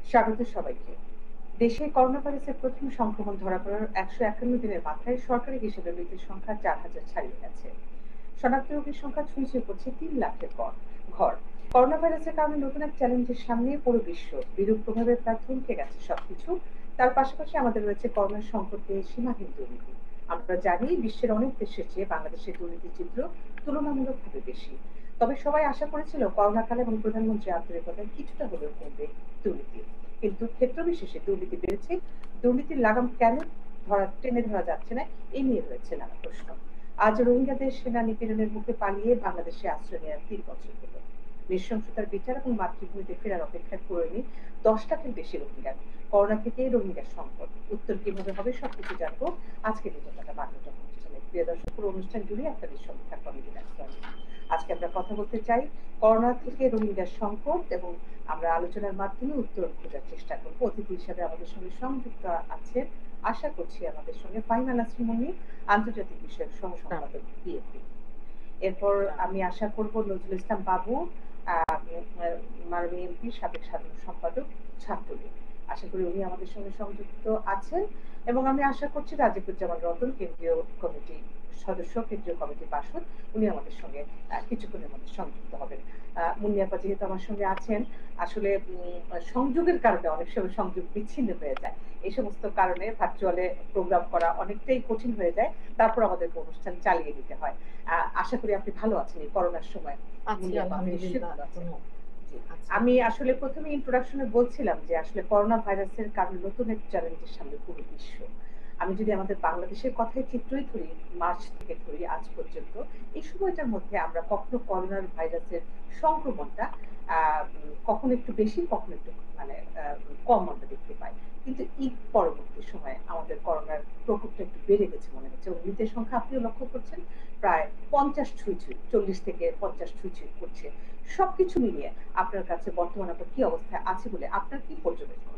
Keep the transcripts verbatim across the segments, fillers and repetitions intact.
স্বাগত সবাইকে। দেশে করোনা ভাইরাসের প্রথম সংক্রমণ ধরা পড়ার একশো একান্ন দিনের মাথায় সরকারি হিসেবে মৃতের সংখ্যা চার হাজার ছাড়িয়ে গেছে। শনাক্ত রোগীর সংখ্যা ছুঁই ছুঁই করছে তিন লাখের পর ঘর। করোনা ভাইরাসের কারণে নতুন এক চ্যালেঞ্জের সামনে পুরো বিশ্ব। বিরূপ প্রভাবে প্রায় থমকে গেছে সবকিছু। তার পাশাপাশি আমাদের রয়েছে করোনার সংকটে সীমাহীন দুর্নীতি। আমরা জানি বিশ্বের অনেক দেশের চেয়ে বাংলাদেশের দুর্নীতির চিত্র তুলনামূলকভাবে বেশি। তবে সবাই আশা করেছিল করোনাকালে এবং প্রধানমন্ত্রী আন্তরিকতায় কিছুটা হলেও কমবে দুর্নীতি। কিন্তু ক্ষেত্র বিশেষে দুর্নীতি বেড়েছে। দুর্নীতির লাগাম কেন ধরা টেনে ধরা যাচ্ছে না, এই নিয়ে রয়েছে নানা প্রশ্ন। আজ রোহিঙ্গাদের সেনা নিপীড়নের মুখে পালিয়ে বাংলাদেশে আশ্রয় নেওয়ার তিন বছর হলো। নৃশংসতার বিচার এবং মাতৃভূমিতে ফেরার অপেক্ষায় করেনি দশ লাখের বেশি রোহিঙ্গা। করোনা থেকে রোহিঙ্গার সংকট উত্তর কিভাবে হবে সবকিছু জানবো আজকে দিনটা বার্তা অনুষ্ঠানে। প্রিয় দর্শক, পুরো অনুষ্ঠান জুড়ে আপনাদের সঙ্গে থাকবো আমি দিনাজপুর। আজকে আমরা কথা বলতে চাই করোনা থেকে রোহিঙ্গার সংকট এবং আমরা আলোচনার মাধ্যমে উত্তর খোঁজার চেষ্টা করব। অতিথি হিসাবে আমাদের সঙ্গে সংযুক্ত আছে, আশা করছি আমাদের সঙ্গে ফাহিমা নাসরিন মুন্নি, আন্তর্জাতিক বিষয়ক সহ সম্পাদক বিএনপি। এরপর আমি আশা করব নজরুল ইসলাম বাবু, আহ, মাননীয় এমপি, সাবেক সাধারণ সম্পাদক, ছাত্রলীগ। আশা করি উনি আমাদের সঙ্গে সংযুক্ত আছেন। এবং আমি আশা করছি রাজীবুজ্জামান রতন, কেন্দ্রীয় কমিটি সদস্য, কেন্দ্রীয় কমিটি পার্ষদ, উনি আমাদের সঙ্গে আহ, কিছুক্ষণের মধ্যে সংযুক্ত হবেন। আহ, মুন্নি আপা যেহেতু আমার সঙ্গে আছেন, আসলে উম, সংযোগের কারণে অনেক সময় সংযোগ বিচ্ছিন্ন হয়ে যায়। এই সমস্ত কারণে ভার্চুয়ালে প্রোগ্রাম করা অনেকটাই কঠিন হয়ে যায়। তারপর আমাদের অনুষ্ঠান চালিয়ে দিতে হয়। আহ, আশা করি আপনি ভালো আছেন এই করোনার সময়। মুন্নি আপা, আপনি নিশ্চয়ই ভালো আছেন। জি। আমি আসলে প্রথমে ইন্ট্রোডাকশনে বলছিলাম যে আসলে করোনা ভাইরাসের কারণে নতুন এক চ্যালেঞ্জের সামনে পুরো বিশ্ব। আমি যদি আমাদের বাংলাদেশের কথাই চিত্রই ধরি, মার্চ থেকে ধরি আজ পর্যন্ত, এই সময়টার মধ্যে আমরা কখনো করোনার ভাইরাসের সংক্রমণটা আহ কখনো একটু বেশি, কখনো একটু মানে আহ, কম আমরা দেখতে পাই। কিন্তু ঈদ পরবর্তী সময়ে আমাদের করোনার প্রকোপটা একটু বেড়ে গেছে মনে হচ্ছে। মৃতের সংখ্যা আপনিও লক্ষ্য করছেন, প্রায় পঞ্চাশ ছুঁই ছুঁই, চল্লিশ থেকে পঞ্চাশ ছুঁই ছুঁই করছে। সবকিছু মিলিয়ে আপনার কাছে বর্তমানে আপনার কি অবস্থায় আছে বলে আপনার কি পর্যবেক্ষণ?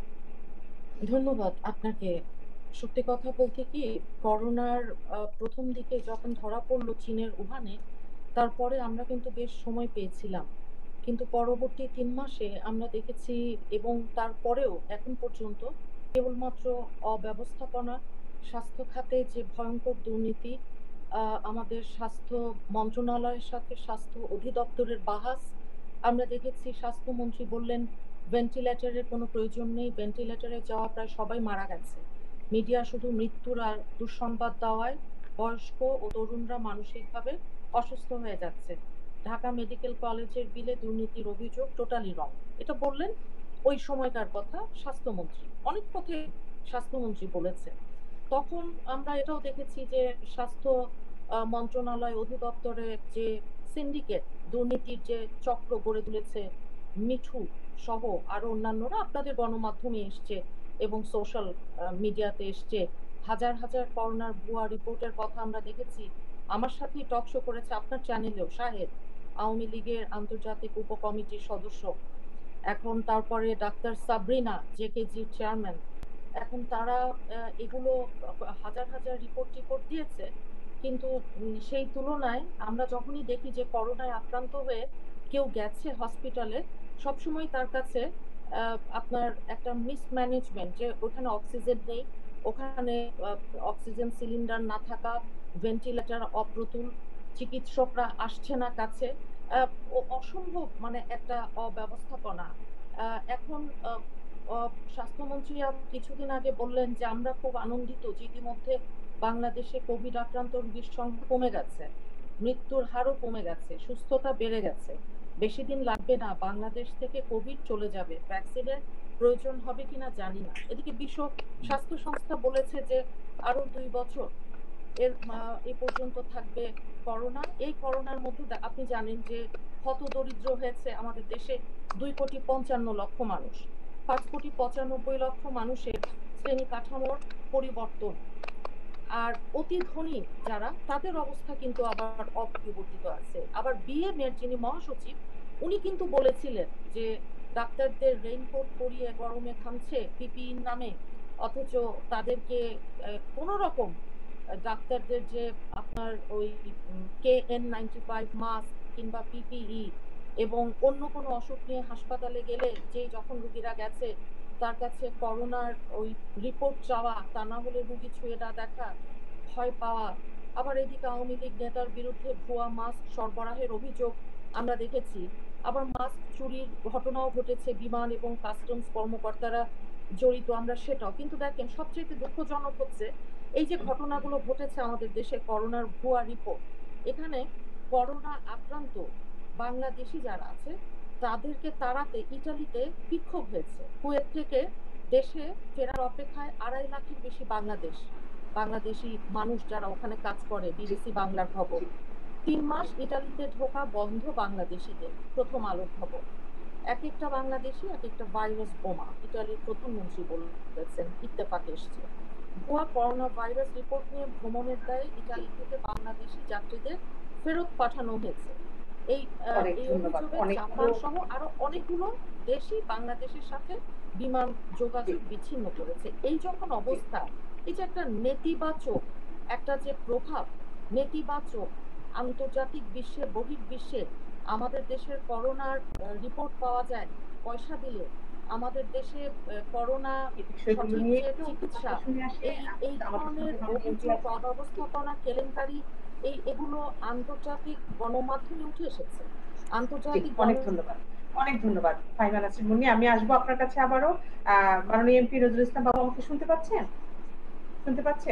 ধন্যবাদ আপনাকে। সত্যি কথা বলতে কি, করোনার আহ, প্রথম দিকে যখন ধরা পড়লো চীনের উহানে, তারপরে আমরা কিন্তু বেশ সময় পেয়েছিলাম। কিন্তু পরবর্তী তিন মাসে আমরা দেখেছি, এবং তারপরেও এখন পর্যন্ত কেবলমাত্র অব্যবস্থাপনা, স্বাস্থ্য খাতে যে ভয়ঙ্কর দুর্নীতি, আহ, আমাদের স্বাস্থ্য মন্ত্রণালয়ের সাথে স্বাস্থ্য অধিদপ্তরের বাহাস। আমরা দেখেছি স্বাস্থ্যমন্ত্রী বললেন ভেন্টিলেটরের কোনো প্রয়োজন নেই, ভেন্টিলেটরে যাওয়া প্রায় সবাই মারা গেছে। মিডিয়া শুধু মৃত্যুর আর দুঃসংবাদ দেওয়ায় বয়স্ক ও তরুণরা মানসিকভাবে অসুস্থ হয়ে যাচ্ছে। ঢাকা মেডিকেল কলেজের বিলে দুর্নীতির অভিযোগ টোটালি রং, এটা বললেন ওই সময়কার কথা স্বাস্থ্যমন্ত্রী। অনেক কথাই স্বাস্থ্যমন্ত্রী বলেছে। তখন আমরা এটাও দেখেছি যে স্বাস্থ্য আহ, মন্ত্রণালয় অধিদপ্তরের যে সিন্ডিকেট, দুর্নীতির যে চক্র গড়ে তুলেছে মিঠু সহ আরো অন্যান্যরা, আপনাদের গণমাধ্যমে এসছে এবং সোশ্যাল মিডিয়াতে এসছে। হাজার হাজার করোনার ভুয়া রিপোর্টের কথা আমরা দেখেছি। আমার সাথেই টক শো করেছে আপনার চ্যানেলেও শাহেদ, আওয়ামী লীগের আন্তর্জাতিক উপকমিটির সদস্য। এখন তারপরে ডাক্তার সাবরিনা, জেকেজির চেয়ারম্যান। এখন তারা আহ, এগুলো হাজার হাজার রিপোর্ট টিপোর্ট দিয়েছে। কিন্তু উম, সেই তুলনায় আমরা যখনই দেখি যে করোনায় আক্রান্ত হয়ে কেউ গেছে হসপিটালে, সবসময় তার কাছে আহ, আপনার একটা মিসম্যানেজমেন্ট, যে ওখানে অক্সিজেন নেই, ওখানে অক্সিজেন সিলিন্ডার না থাকা, ভেন্টিলেটর অপ্রতুল, চিকিৎসকরা আসছে না কাছে, আহ, ও- অসম্ভব মানে একটা অব্যবস্থাপনা। আহ, এখন আহ, আহ, স্বাস্থ্যমন্ত্রী আম- কিছুদিন আগে বললেন যে আমরা খুব আনন্দিত যে ইতিমধ্যে বাংলাদেশে কোভিড আক্রান্ত রোগীর সংখ্যা কমে গেছে, মৃত্যুর হারও কমে গেছে, সুস্থতা বেড়ে গেছে। বেশি দিন লাগবে না, বাংলাদেশ থেকে কোভিড চলে যাবে, ভ্যাকসিনের প্রয়োজন হবে কিনা জানি না। এদিকে বিশ্ব স্বাস্থ্য সংস্থা বলেছে যে আরো দুই বছর এর আহ, এ পর্যন্ত থাকবে করোনা। এই করোনার মধ্যে দা- আপনি জানেন যে হত দরিদ্র হয়েছে আমাদের দেশে দুই কোটি পঞ্চান্ন লক্ষ মানুষ। পাঁচ কোটি পঁচানব্বই লক্ষ মানুষের শ্রেণী কাঠামোর পরিবর্তন। আর অতি ধনী যারা, তাদের অবস্থা কিন্তু আবার অপরিবর্তিত আছে। আবার বিএম এর যিনি মহাসচিব, উনি কিন্তু বলেছিলেন যে ডাক্তারদের রেইনকোট পরিয়ে গরমে ঘামছে পিপিই নামে, অথচ তাদেরকে কোন রকম ডাক্তারদের যে আপনার ওই K N ninety five mask কিংবা পিপিই, এবং অন্য কোনো অসুখ নিয়ে হাসপাতালে গেলে যে যখন রোগীরা গেছে তার কাছে করোনার ওই রিপোর্ট চাওয়া, তা না হলে রুগী ছুঁয়ে না দেখা, ভয় পাওয়া। আবার এদিকে আওয়ামী লীগ নেতার বিরুদ্ধে ভুয়া মাস্ক সরবরাহের অভিযোগ আমরা দেখেছি। আবার মাস্ক চুরির ঘটনাও ঘটেছে, বিমান এবং কাস্টমস কর্মকর্তারা জড়িত আমরা সেটাও। কিন্তু দেখেন সবচেয়ে দুঃখজনক হচ্ছে এই যে ঘটনাগুলো ঘটেছে আমাদের দেশে, করোনার ভুয়া রিপোর্ট, এখানে করোনা আক্রান্ত বাংলাদেশি যারা আছে তাদেরকে তাড়াতে ইটালিতে বিক্ষোভ হয়েছে। কুয়েত থেকে দেশে ফেরার অপেক্ষায় আড়াই লাখের বেশি বাংলাদেশ বাংলাদেশি মানুষ যারা ওখানে কাজ করে, বিবিসি বাংলার খবর। তিন মাস ইটালিতে ঢোকা বন্ধ বাংলাদেশিদের, প্রথম আলোর খবর। এক একটা বাংলাদেশি এক একটা ভাইরাস বোমা, ইটালির প্রধানমন্ত্রী বলেছেন, ইত্তেফাকে এসছে। ভুয়া করোনা ভাইরাস রিপোর্ট নিয়ে ভ্রমণের দায়ে ইটালি থেকে বাংলাদেশি যাত্রীদের ফেরত পাঠানো হয়েছে। এই অনেক এই ধন্যবাদ। অভিযোগে অনেকগুলো জাপান সহ আরো অনেকগুলো দেশই বাংলাদেশের সাথে বিমান জি, যোগাযোগ বিচ্ছিন্ন করেছে। এই যখন জি, অবস্থা, এই যে একটা নেতিবাচক একটা যে প্রভাব, নেতিবাচক আন্তর্জাতিক বিশ্বে, বহির্বিশ্বে আমাদের দেশের করোনার রিপোর্ট পাওয়া যায় পয়সা দিলে, আমাদের দেশে আহ, করোনা এই বিষয়গুলো সঠিক নিয়ে যে একটু চিকিৎসা, কথা শুনে আসি। এই আম এই আমাদের ধরনের সাথে মাননীয় এমপি অভিযোগ, আছেন। অব্যবস্থাপনা, কেলেঙ্কারি, এই এগুলো আন্তর্জাতিক গণমাধ্যমে উঠে এসেছে। জি, আন্তর্জাতিক অনেক গণ ধন্যবাদ। অনেক ধন্যবাদ ফাইমা নাসরিন মুন্নি। আমি আসবো আপনার কাছে আবারও। আ মাননীয় এমপি নজরুল ইসলাম বাবু আমাকে শুনতে পাচ্ছেন? শুনতে পাচ্ছে?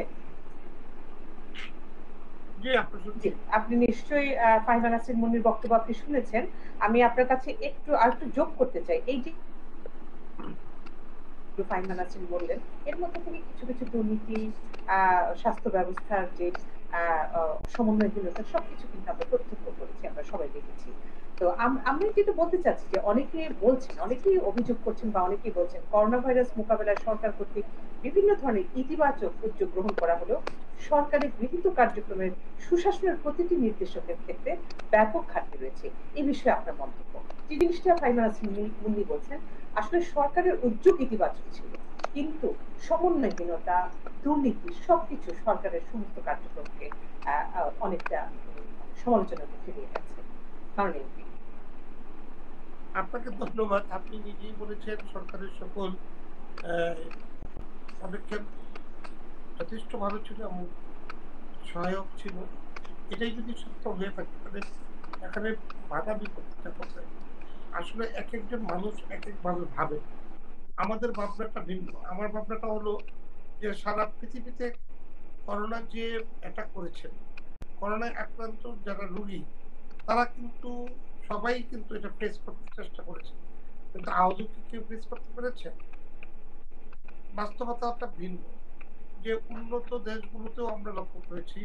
জি, আপনি জি, শুনছি। আপনি নিশ্চয়ই আ ফাইমা নাসরিন মুন্নির বক্তব্য আপনি শুনেছেন। আমি আপনার কাছে একটু আরেকটু যোগ করতে চাই। এই যে ফাইমা নাসরিন বললেন, এর মধ্যে থেকে কিছু, কিছু দুর্নীতি, আ স্বাস্থ্য ব্যবস্থার যে আ অ সমন্বয়হীনতা সবকিছু কিন্তু আমরা প্রত্যক্ষ করেছি, আমরা সবাই দেখেছি। তো আম আমি যেটা বলতে চাচ্ছি যে অনেকে বলছেন, অনেকেই অভিযোগ করছেন বা অনেকেই বলছেন করোনা ভাইরাস মোকাবেলায় সরকার কর্তৃক বিভিন্ন ধরনের ইতিবাচক উদ্যোগ গ্রহণ করা হলেও সরকারের গৃহীত কার্যক্রমের সুশাসনের প্রতিটি নির্দেশকের ক্ষেত্রে ব্যাপক ঘাটতি রয়েছে। এই বিষয়ে আপনার মন্তব্য। যে জিনিসটা ফাইমা নাসরিন মুন্নি বলছেন, আসলে সরকারের উদ্যোগ ইতিবাচক ছিল, কিন্তু সমন্বয়হীনতা, দুর্নীতি সবকিছু সরকারের সমস্ত কার্যক্রমকে আহ, আহ, অনেকটা সমালোচনার মুখে নিয়ে গেছে। মাননীয় এমপি। আপনাকে ধন্যবাদ। আপনি নিজেই বলেছেন সরকারের সকল আহ, পদক্ষেপ যথেষ্ট ভালো ছিল এবং সহায়ক ছিল। এটাই যদি সত্য হয়ে থাকে তাহলে এখানে বাধা বিপত্তিটা কোথায়? আসলে এক একজন মানুষ এক একভাবে ভাবে। আমাদের ভাবনাটা ভিন্ন। আমার ভাবনাটা হলো যে সারা পৃথিবীতে করোনা যে অ্যাটাক করেছে, করোনায় আক্রান্ত যারা রোগী তারা কিন্তু সবাই কিন্তু এটা ফেস করতে চেষ্টা করেছে, কিন্তু আদৌ কি কেউ ফেস করতে পেরেছে? বাস্তবতাটা ভিন্ন। যে উন্নত দেশগুলোতেও আমরা লক্ষ্য করেছি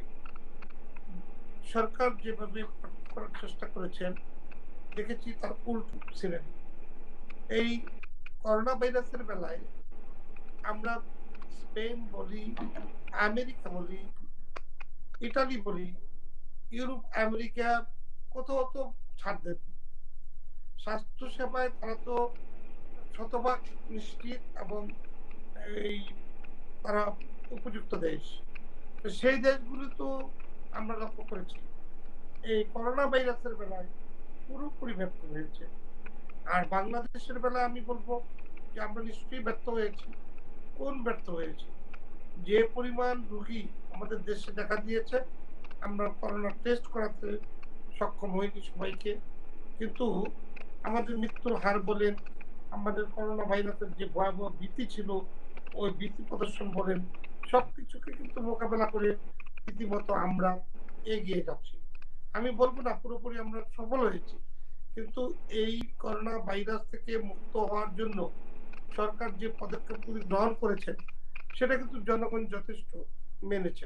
সরকার যেভাবে করার চেষ্টা করেছেন, দেখেছি তার উল্টো ছিলেন। এই করোনা ভাইরাসের বেলায় আমরা স্পেন বলি, আমেরিকা বলি, ইটালি বলি, ইউরোপ, আমেরিকা কোথাও তো ছাড় দেন। স্বাস্থ্য সেবায় তারা তো শতভাগ নিশ্চিত এবং এই তারা উপযুক্ত দেশ। তো সেই দেশগুলো তো আমরা লক্ষ্য করেছি এই করোনা ভাইরাসের বেলায় পুরোপুরি ব্যর্থ হয়েছে। আর বাংলাদেশের বেলায় আমি বলবো যে আমরা নিশ্চয়ই ব্যর্থ হয়েছি। কোন ব্যর্থ হয়েছি? যে পরিমাণ রোগী আমাদের দেশে দেখা দিয়েছে, আমরা করোনা টেস্ট করাতে সক্ষম হইনি সবাইকে, কিন্তু আমাদের মৃত্যুর হার বলেন, আমাদের করোনা ভাইরাসের যে ভয়াবহ ভীতি ছিল ওই ভীতি প্রদর্শন বলেন, সবকিছুকে কিন্তু মোকাবেলা করে রীতিমতো আমরা এগিয়ে যাচ্ছি। আমি বলবো না পুরোপুরি আমরা সফল হয়েছি, কিন্তু এই করোনা ভাইরাস থেকে মুক্ত হওয়ার জন্য সরকার যে পদক্ষেপগুলি গ্রহণ করেছেন সেটা কিন্তু জনগণ যথেষ্ট মেনেছেন।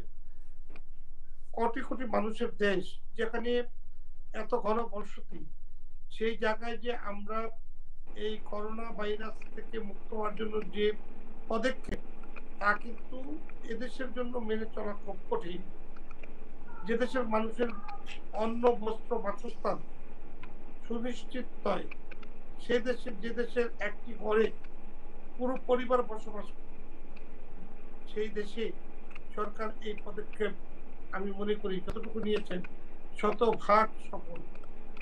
কোটি কোটি মানুষের দেশ, যেখানে এত ঘনবসতি, সেই জায়গায় যে আমরা এই করোনা ভাইরাস থেকে মুক্ত হওয়ার জন্য যে পদক্ষেপ তা কিন্তু এদেশের জন্য মেনে চলা খুব কঠিন। যে দেশের মানুষের অন্ন, বস্ত্র, বাসস্থান সুনিশ্চিত নয়, সে দেশের যে দেশের একটি ঘরে পুরো পরিবার বসবাস করে, সেই দেশে সরকার এই পদক্ষেপ আমি মনে করি যতটুকু নিয়েছেন শতভাগ সফল,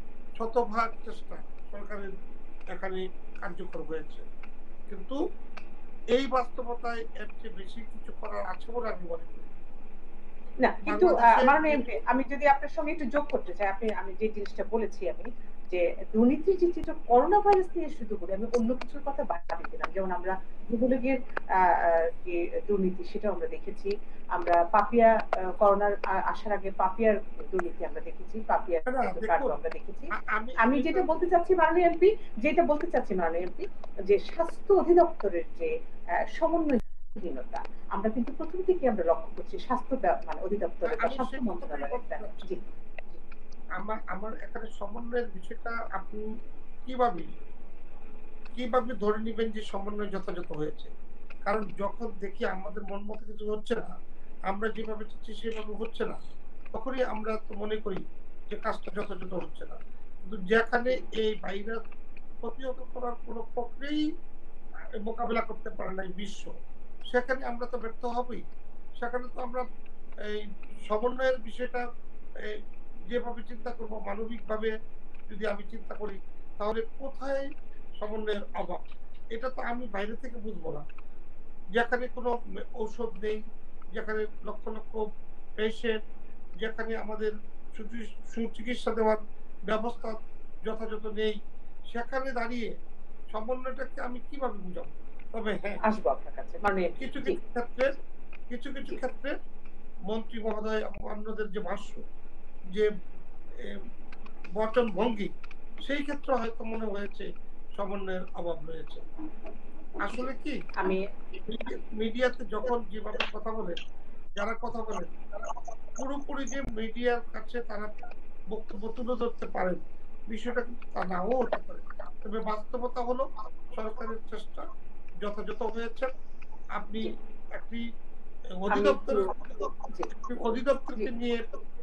শতভাগ চেষ্টা সরকারের এখানে কার্যকর হয়েছে। কিন্তু এই বাস্তবতায় এর চেয়ে বেশি কিছু করার আছে বলে আমি মনে করি না, কিন্তু বাংলাদেশে মাননীয় এমপি, আমি যদি আপনার সঙ্গে একটু যোগ করতে চাই, আপনি আমি যে জিনিসটা বলেছি আমি যে দুর্নীতির যে চিত্র করোনা ভাইরাস নিয়ে শুধু বলি, আমি অন্য কিছুর কথা বাদ দিলাম, যেমন আমরা যুবলীগের যে দুর্নীতি সেটা আমরা দেখেছি, আমরা পাপিয়া করোনার আসার আগে পাপিয়ার দুর্নীতি আমরা দেখেছি, পাপিয়ার কাণ্ড আমরা দেখেছি। আমি যেটা বলতে চাচ্ছি মাননীয় এমপি, যেটা বলতে চাচ্ছি মাননীয় এমপি, যে স্বাস্থ্য অধিদপ্তরের যে সমন্বয়হীনতা আমরা কিন্তু প্রথম থেকে আমরা লক্ষ্য করছি, স্বাস্থ্য মানে অধিদপ্তরের বা স্বাস্থ্য মন্ত্রণালয়ের একটা। জি, আমার আমার এখানে সমন্বয়ের বিষয়টা আপনি কিভাবে কিভাবে ধরে নেবেন যে সমন্বয় যথাযথ হয়েছে? কারণ যখন দেখি আমাদের মন মতো কিছু হচ্ছে না, আমরা যেভাবে চাচ্ছি সেভাবে হচ্ছে না, তখনই আমরা তো মনে করি যে কাজটা যথাযথ হচ্ছে না। কিন্তু যেখানে এই ভাইরাস প্রতিহত করার কোনো প্রক্রিয়াই মোকাবেলা করতে পারে নাই বিশ্ব, সেখানে আমরা তো ব্যর্থ হবই। সেখানে তো আমরা এই সমন্বয়ের বিষয়টা যেভাবে চিন্তা করবো, মানবিকভাবে যদি আমি চিন্তা করি, তাহলে কোথায় সমন্বয়ের অভাব, এটা তো আমি বাইরে থেকে বুঝবো না। যেখানে কোনো ঔষধ নেই, যেখানে লক্ষ লক্ষ পেশেন্ট, যেখানে আমাদের সুচিকিৎসা দেওয়ার ব্যবস্থা যথাযথ নেই, সেখানে দাঁড়িয়ে সমন্বয়টাকে আমি কিভাবে বুঝাবো? তবে হ্যাঁ, আসবো আপনার কাছে। মানে কিছু কিছু ক্ষেত্রে কিছু কিছু ক্ষেত্রে মন্ত্রী মহোদয় এবং অন্যদের যে ভাষ্য, যে বচন ভঙ্গি, সেই ক্ষেত্রে হয়তো মনে হয়েছে সমন্বয়ের অভাব রয়েছে। আসলে কি আমি মিডিয়াতে যখন যেভাবে কথা বলেন, যারা কথা বলেন পুরোপুরি যে মিডিয়ার কাছে তারা বক্তব্য তুলে ধরতে পারেন, বিষয়টা কিন্তু তা নাও হতে পারে। তবে বাস্তবতা হলো সরকারের চেষ্টা যথাযথ হয়েছে। আপনি একটি অধিদপ্তর অধিদপ্তরকে নিয়ে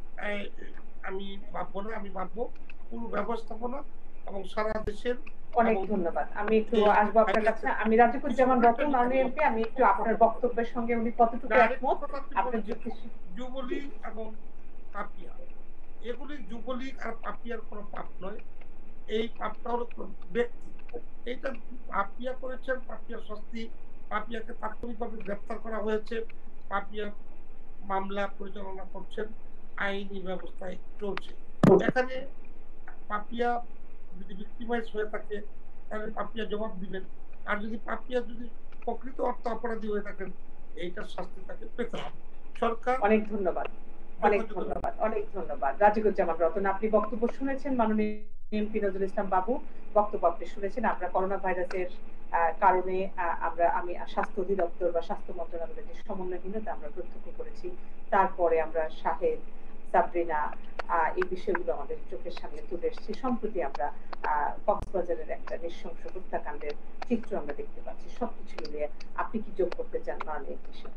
আমি ভাববো না, আমি ভাববো পুরো ব্যবস্থাপনা এবং সারা দেশের। অনেক ধন্যবাদ। আমি একটু আসবো আপনার কাছে। আমি রাজিকুজ্জামান রতন, মাননীয় এমপি, আমি একটু আপনার বক্তব্যের সঙ্গে উনি কতটুকু একমত আপনার যুক্তি। যুবলীগ এবং পাপিয়া, এগুলি যুবলীগ আর পাপিয়ার কোনো পাপ নয়, এই পাপটা হলো ব্যক্তি। এইটা পাপিয়া করেছেন, পাপিয়ার শাস্তি, পাপিয়াকে তাৎক্ষণিকভাবে গ্রেপ্তার করা হয়েছে, পাপিয়া মামলা পরিচালনা করছেন, আইনি ব্যবস্থায় চলছে। এখানে পাপিয়া যদি ভিক্টিমাইজ হয়ে থাকে তাহলে পাপিয়া জবাব দিবেন, আর যদি পাপিয়া যদি প্রকৃত অর্থ অপরাধী হয়ে থাকেন এইটার শাস্তি তাকে পেতে হবে। সরকার। অনেক ধন্যবাদ, অনেক ধন্যবাদ, অনেক ধন্যবাদ। রাজিকুজ্জামান রতন, আপনি বক্তব্য শুনেছেন, মাননীয় এমপি নজরুল ইসলাম বাবু বক্তব্য আপনি শুনেছেন। আমরা করোনা ভাইরাসের কারণে আমরা আমি স্বাস্থ্য অধিদপ্তর বা স্বাস্থ্য মন্ত্রণালয়ের যে সমন্বয়হীনতা আমরা প্রত্যক্ষ করেছি, তারপরে আমরা শাহেদ, সাবরিনা, এই বিষয়গুলো আমাদের চোখের সামনে তুলে এসেছি। সম্প্রতি আমরা কক্সবাজারের একটা নৃশংস হত্যাকাণ্ডের চিত্র আমরা দেখতে পাচ্ছি। সবকিছু মিলিয়ে আপনি কি যোগ করতে চান মাননীয় বিষয়?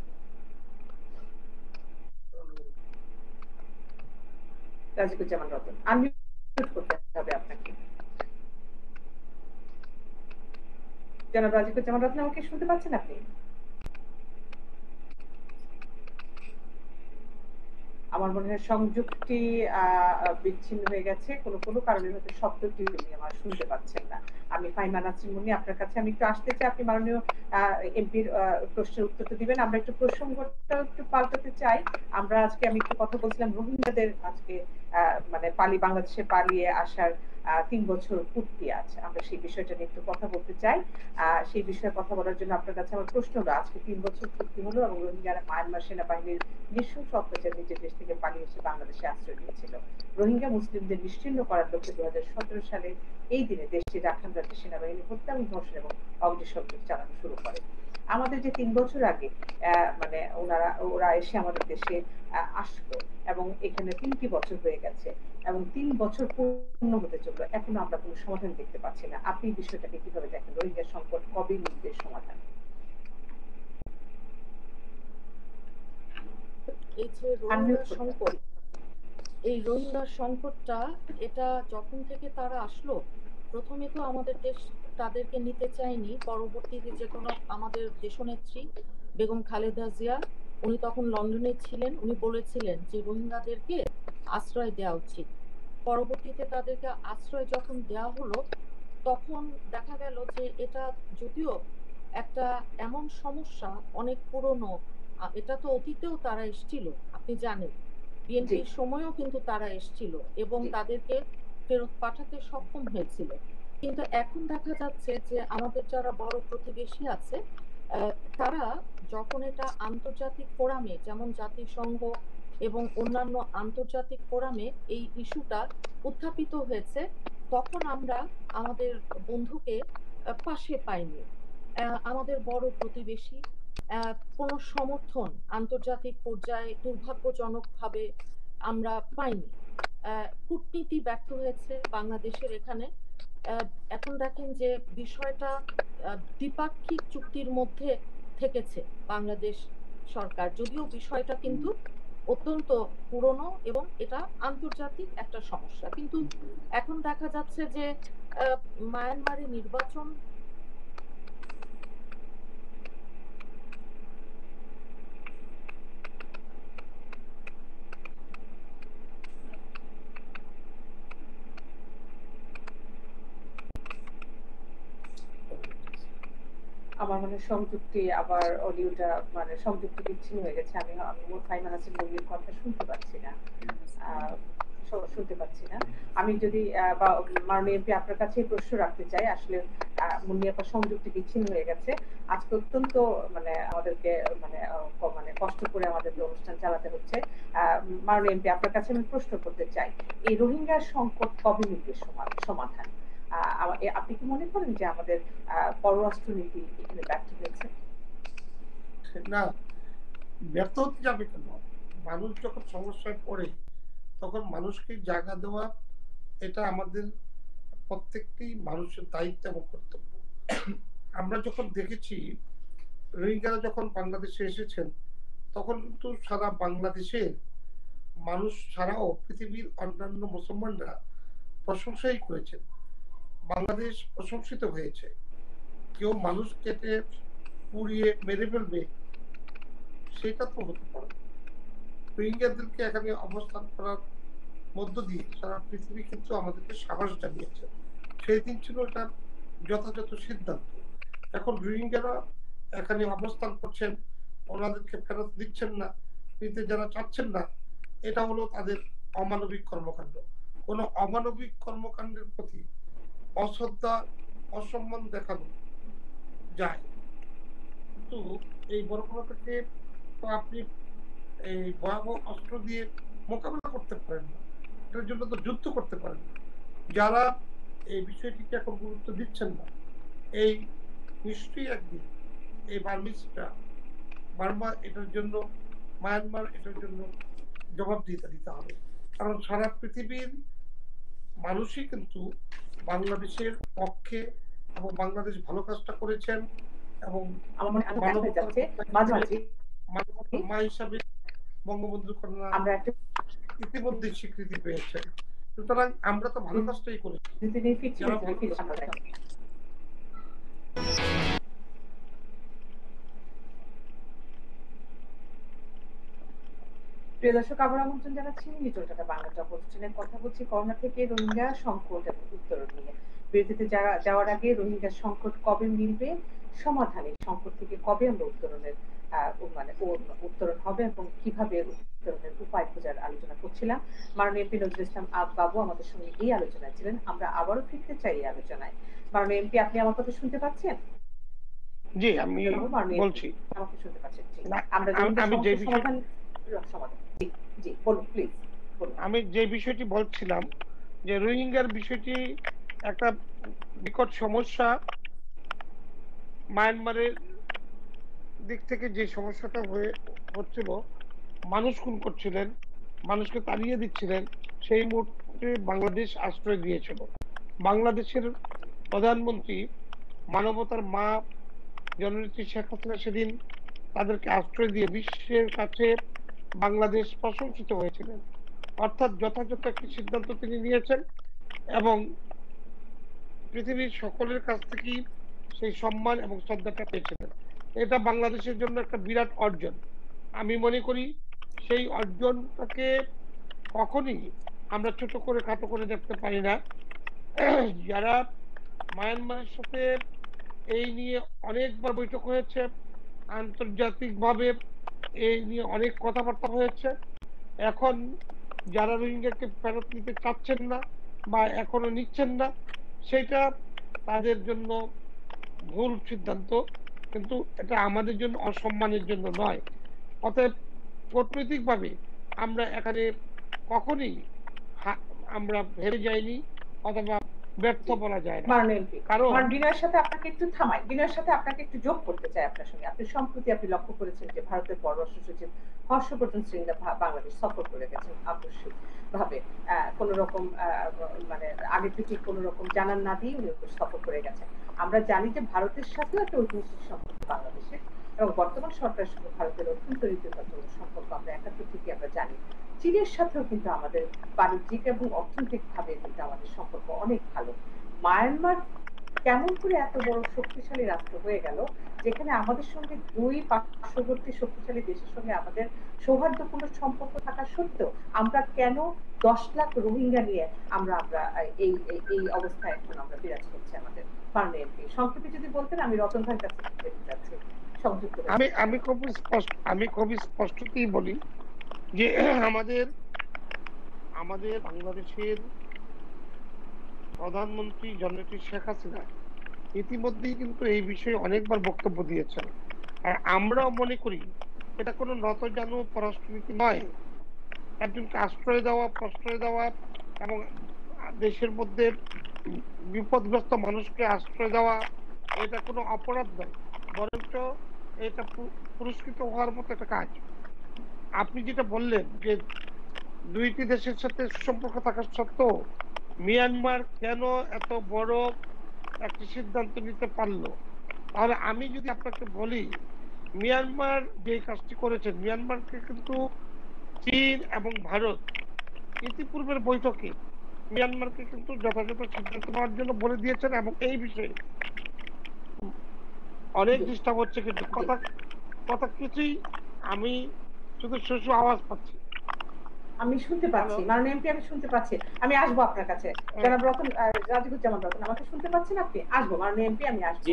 রাজিকুজ্জামান রতন, আনমিউট করতে হবে আপনাকে। জনাব রাজিকুজ্জামান রতন, আমাকে শুনতে পাচ্ছেন আপনি? আমার মনে হয় সংযুক্তি বিচ্ছিন্ন হয়ে গেছে, কোনো কোনো কারণে হয়তো শব্দটি উনি আমার শুনতে পাচ্ছেন না। আমি ফাইমা নাসরিন মুন্নি, আপনার কাছে আমি একটু আসতে চাই, আপনি মাননীয় এমপির প্রশ্নের উত্তরটা দিবেন। আমরা একটু প্রসঙ্গটা একটু পাল্টাতে চাই। আমরা আজকে আমি একটু কথা বলছিলাম রোহিঙ্গাদের আজকে মানে পালি বাংলাদেশে পালিয়ে আসার তিন বছর পূর্তি আছে, আমরা সেই বিষয়টা নিয়ে একটু কথা বলতে চাই। সেই বিষয়ে কথা বলার জন্য আপনার কাছে আমার প্রশ্ন হলো, আজকে তিন বছর পূর্তি হলো এবং রোহিঙ্গারা মায়ানমার সেনাবাহিনীর নৃশংস অত্যাচার নিজের দেশ থেকে পালিয়ে এসে বাংলাদেশে আশ্রয় নিয়েছিল। রোহিঙ্গা মুসলিমদের নিশ্চিহ্ন করার লক্ষ্যে দু হাজার সতেরো সালে এই দিনে দেশটির রাখাইন রাজ্যের সেনাবাহিনী হত্যা, ধর্ষণ এবং অগ্নিসংযোগ চালানো শুরু করে। আমাদের যে তিন বছর আগে মানে ওনারা ওরা এসে আমাদের দেশে আসলো এবং এখানে তিনটি বছর হয়ে গেছে এবং তিন বছর পূর্ণ হতে চললো, এখনো আমরা কোনো সমাধান দেখতে পাচ্ছি না। আপনি বিষয়টাকে কিভাবে দেখেন? রোহিঙ্গা সংকট কবে মিলবে সমাধান? এই যে রোহিঙ্গা সংকট, এই রোহিঙ্গা সংকটটা এটা যখন থেকে তারা আসলো, প্রথমে তো আমাদের দেশ তাদেরকে নিতে চায়নি। পরবর্তীতে যে কোনো আমাদের দেশনেত্রী বেগম খালেদা জিয়া, উনি তখন লন্ডনে ছিলেন, উনি বলেছিলেন যে রোহিঙ্গাদেরকে আশ্রয় দেওয়া উচিত। পরবর্তীতে তাদেরকে আশ্রয় যখন দেওয়া হলো, তখন দেখা গেল যে এটা যদিও একটা এমন সমস্যা অনেক পুরনো, আ এটা তো অতীতেও তারা এসছিল, আপনি জানেন। জি, বিএনপির সময়ও কিন্তু তারা এসছিল এবং জি। তাদেরকে ফেরত পাঠাতে সক্ষম হয়েছিল। কিন্তু এখন দেখা যাচ্ছে যে আমাদের যারা বড় প্রতিবেশী আছে, আ তারা যখন এটা আন্তর্জাতিক ফোরামে যেমন জাতিসংঘ এবং অন্যান্য আন্তর্জাতিক ফোরামে এই ইস্যুটা উত্থাপিত হয়েছে, তখন আমরা আমাদের বন্ধুকে আ পাশে পাইনি। অ্যা আমাদের বড় প্রতিবেশী অ্যা কোনো সমর্থন আন্তর্জাতিক পর্যায়ে দুর্ভাগ্যজনকভাবে আমরা পাইনি। অ্যা কূটনীতি ব্যর্থ হয়েছে বাংলাদেশের এখানে। অ্যা এখন দেখেন যে বিষয়টা আ দ্বিপাক্ষিক চুক্তির মধ্যে থেকেছে বাংলাদেশ সরকার। যদিও বিষয়টা কিন্তু অত্যন্ত পুরনো এবং এটা আন্তর্জাতিক একটা সমস্যা। কিন্তু এখন দেখা যাচ্ছে যে আ মায়ানমারে নির্বাচন আমার মনে হয় সংযুক্তি আবার অডিওটা মানে সংযুক্তি বিচ্ছিন্ন হয়ে গেছে। আমি আমি মোর ফাইনাল হাসান মুভির কথা শুনতে পাচ্ছি না। আ শ- শুনতে পাচ্ছি না। আমি যদি আহ, বা মাননীয় এমপি আপনার কাছে এই প্রশ্ন রাখতে চাই, আসলে আহ, মুন্নি আপার সংযুক্তি বিচ্ছিন্ন হয়ে গেছে। আজকে অত্যন্ত মানে আমাদেরকে মানে আহ, ক- মানে কষ্ট করে আমাদেরকে অনুষ্ঠান চালাতে হচ্ছে। আহ, মাননীয় এমপি আপনার কাছে আমি প্রশ্ন করতে চাই, এই রোহিঙ্গা সংকট কবে মিলবে সমা- সমাধান? আহ, আমা- এ- আপনি কি মনে করেন যে আমাদের আহ, পররাষ্ট্রনীতি এখানে ব্যর্থ হয়েছে? না, ব্যর্থ হতে যাবে কেন? মানুষ যখন সমস্যায় পড়ে তখন মানুষকে জায়গা দেওয়া, এটা আমাদের প্রত্যেকটি মানুষের দায়িত্ব এবং কর্তব্য। আমরা যখন দেখেছি রোহিঙ্গারা যখন বাংলাদেশে এসেছেন, তখন কিন্তু সারা বাংলাদেশের মানুষ ছাড়াও পৃথিবীর অন্যান্য মুসলমানরা প্রশংসাই করেছেন। বাংলাদেশ প্রশংসিত হয়েছে। কেউ মানুষ কেটে পুড়িয়ে মেরে ফেলবে সেটা তো হতে পারে না। রোহিঙ্গাদেরকে এখানে অবস্থান করার মধ্য দিয়ে সারা পৃথিবী কিন্তু আমাদেরকে সাহস জানিয়েছে। সেই দিন ছিল এটা যথাযথ সিদ্ধান্ত। এখন রোহিঙ্গারা এখানে অবস্থান করছেন, ওনাদেরকে ফেরত দিচ্ছেন না, নিতে যারা চাচ্ছেন না, এটা হলো তাদের অমানবিক কর্মকাণ্ড। কোনো অমানবিক কর্মকাণ্ডের প্রতি অশ্রদ্ধা, অসম্মান দেখানো যায়, কিন্তু এই বর্বরতাকে তো আপনি এই ভয়াবহ অস্ত্র দিয়ে মোকাবেলা করতে পারেন না, এটার জন্য তো যুদ্ধ করতে পারেন না। যারা এই বিষয়টিকে এখন গুরুত্ব দিচ্ছেন না, এই নিশ্চয়ই একদিন এই বার্মিসরা বার্মা এটার জন্য, মায়ানমার এটার জন্য জবাবদিহিতা দিতে হবে। কারণ সারা পৃথিবীর মানুষই কিন্তু বাংলাদেশের পক্ষে এবং বাংলাদেশ ভালো কাজটা করেছেন এবং আমার মনে হয় দেখা মানবতার যাচ্ছে মাঝে মাঝে মানবতার মা হিসাবে বঙ্গবন্ধু কন্যা আমরা একটা ইতিমধ্যে স্বীকৃতি পেয়েছেন। সুতরাং আমরা তো ভালো কাজটাই করেছি। বিরতি নিয়ে ফিরছি, যারা বিরতি নিয়ে ভালো ফিরছি, কাজ আমরা করেছেন, দেখি। প্রিয় দর্শক, আবার আমন্ত্রণ জানাচ্ছি নিটোলটাটা বাংলা জব অনুষ্ঠানের কথা বলছি করোনা থেকে রোহিঙ্গা সংকট এবং উত্তরণ নিয়ে। বিরতিতে যারা যাওয়ার আগে রোহিঙ্গা সংকট কবে মিলবে সমাধানে, সংকট থেকে কবে আমরা উত্তরণের আহ, ও- মানে ও- উত্তরণ হবে এবং কিভাবে উত্তরণের উপায় খোঁজার আলোচনা করছিলাম। মাননীয় এমপি নজরুল ইসলাম আব বাবু আমাদের সঙ্গে এই আলোচনায় ছিলেন। আমরা আবারও ফিরতে চাই এই আলোচনায়। মাননীয় এমপি, আপনি আমার কথা শুনতে পাচ্ছেন? জি আমি জনাব মাননীয় এমপি বলছি। আমাকে শুনতে পাচ্ছেন? জি। না, আমরা আম- রোহিঙ্গা আমি যে সমস্যার বিষয়টি সমাধান সমাধান জি, জি বলুন প্লিজ বলুন। আমি যে বিষয়টি বলছিলাম যে রোহিঙ্গার বিষয়টি একটা বিকট সমস্যা। মায়ানমারের দিক থেকে যে সমস্যাটা হয়ে হচ্ছিল, মানুষ খুন করছিলেন, মানুষকে তাড়িয়ে দিচ্ছিলেন, সেই মুহূর্তে বাংলাদেশ আশ্রয় দিয়েছিল। বাংলাদেশের প্রধানমন্ত্রী, মানবতার মা জননেত্রী শেখ হাসিনা সেদিন তাদেরকে আশ্রয় দিয়ে বিশ্বের কাছে বাংলাদেশ প্রশংসিত হয়েছিলেন। অর্থাৎ যথাযথ একটি সিদ্ধান্ত তিনি নিয়েছেন এবং পৃথিবীর সকলের কাছ থেকেই সেই সম্মান এবং শ্রদ্ধাটা পেয়েছিলেন। এটা বাংলাদেশের জন্য একটা বিরাট অর্জন। আমি মনে করি সেই অর্জনটাকে কখনই আমরা ছোট করে খাটো করে দেখতে পারি না। যারা মায়ানমারের সাথে এই নিয়ে অনেকবার বৈঠক হয়েছে, আন্তর্জাতিকভাবে এই নিয়ে অনেক কথাবার্তা হয়েছে। এখন যারা রোহিঙ্গাকে ফেরত নিতে চাচ্ছেন না বা এখনো নিচ্ছেন না, সেটা তাদের জন্য ভুল সিদ্ধান্ত, কিন্তু এটা আমাদের জন্য অসম্মানের জন্য নয়। অতএব কূটনৈতিকভাবে আমরা এখানে কখনই আমরা হেরে যাইনি অথবা ব্যর্থ বলা যায় না। মাননীয় এমপি, কারণ বিনয়ের সাথে আপনাকে একটু থামাই, বিনয়ের সাথে আপনাকে একটু যোগ করতে চাই আপনার সঙ্গে। আপনি সম্প্রতি আপনি লক্ষ্য করেছেন যে ভারতের পররাষ্ট্র সচিব হর্ষবর্ধন শ্রীঙ্গলা বাংলাদেশ সফর করে গেছেন আকস্মিক ভাবে, কোন রকম মানে আগে থেকে কোন রকম জানান না দিয়ে উনি সফর করে গেছেন। আমরা জানি যে ভারতের সাথেও একটা ঐতিহাসিক সম্পর্ক বাংলাদেশের, এবং বর্তমান সরকারের সঙ্গে ভারতের অত্যন্ত রীতিগত সম্পর্ক আমরা একাত্তর থেকে আমরা জানি। চীনের সাথেও কিন্তু আমাদের বাণিজ্যিক এবং অর্থনৈতিক ভাবে কিন্তু আমাদের সম্পর্ক অনেক ভালো। মায়ানমার কেমন করে এত বড় শক্তিশালী রাষ্ট্র হয়ে গেল, যেখানে আমাদের সঙ্গে দুই পার্শ্ববর্তী শক্তিশালী দেশের সঙ্গে আমাদের সৌহার্দ্যপূর্ণ সম্পর্ক থাকা সত্ত্বেও আমরা কেন দশ লাখ রোহিঙ্গা নিয়ে আমরা আমরা এই এই অবস্থায় এখন আমরা বিরাজ করছি আমাদের মাননীয় এমপি? সংক্ষেপে যদি বলতেন, আমি রতন ভাইয়ের কাছে যেতে চাচ্ছি সংযুক্ত। আমি আমি খুব স্পষ্ট আমি খুব স্পষ্টতই বলি যে আমাদের আমাদের বাংলাদেশের প্রধানমন্ত্রী জননেত্রী শেখ হাসিনা ইতিমধ্যেই কিন্তু এই বিষয়ে অনেকবার বক্তব্য দিয়েছেন। আর আমরাও মনে করি এটা কোনো নতজানু পররাষ্ট্রনীতি নয়। একজনকে আশ্রয় দেওয়া, প্রশ্রয় দেওয়া এবং দেশের মধ্যে বিপদগ্রস্ত মানুষকে আশ্রয় দেওয়া এটা কোনো অপরাধ নয়, বরঞ্চ এটা পুরস্কৃত হওয়ার মতো একটা কাজ। আপনি যেটা বললেন যে দুইটি দেশের সাথে সম্পর্ক থাকা সত্ত্বেও মিয়ানমার কেন এত বড় একটি সিদ্ধান্ত নিতে পারলো, তাহলে আমি যদি আপনাকে বলি মিয়ানমার যে কাজটি করেছেন, মিয়ানমারকে কিন্তু চীন এবং ভারত ইতিপূর্বের বৈঠকে মিয়ানমারকে কিন্তু যথাযথ সিদ্ধান্ত নেওয়ার জন্য বলে দিয়েছেন, এবং এই বিষয়ে অনেক ডিস্টার্ব হচ্ছে, কিন্তু কথা কথা কিছুই আমি শুধু শোষু আওয়াজ পাচ্ছি। আমি শুনতে পাচ্ছি মাননীয় এমপি, আমি শুনতে পাচ্ছি। আমি আসবো আপনার কাছে, জনাব রতন রাজিকুজ্জামান রতন, আমাকে শুনতে পাচ্ছেন আপনি? আসবো মাননীয় এমপি, আমি আসবো।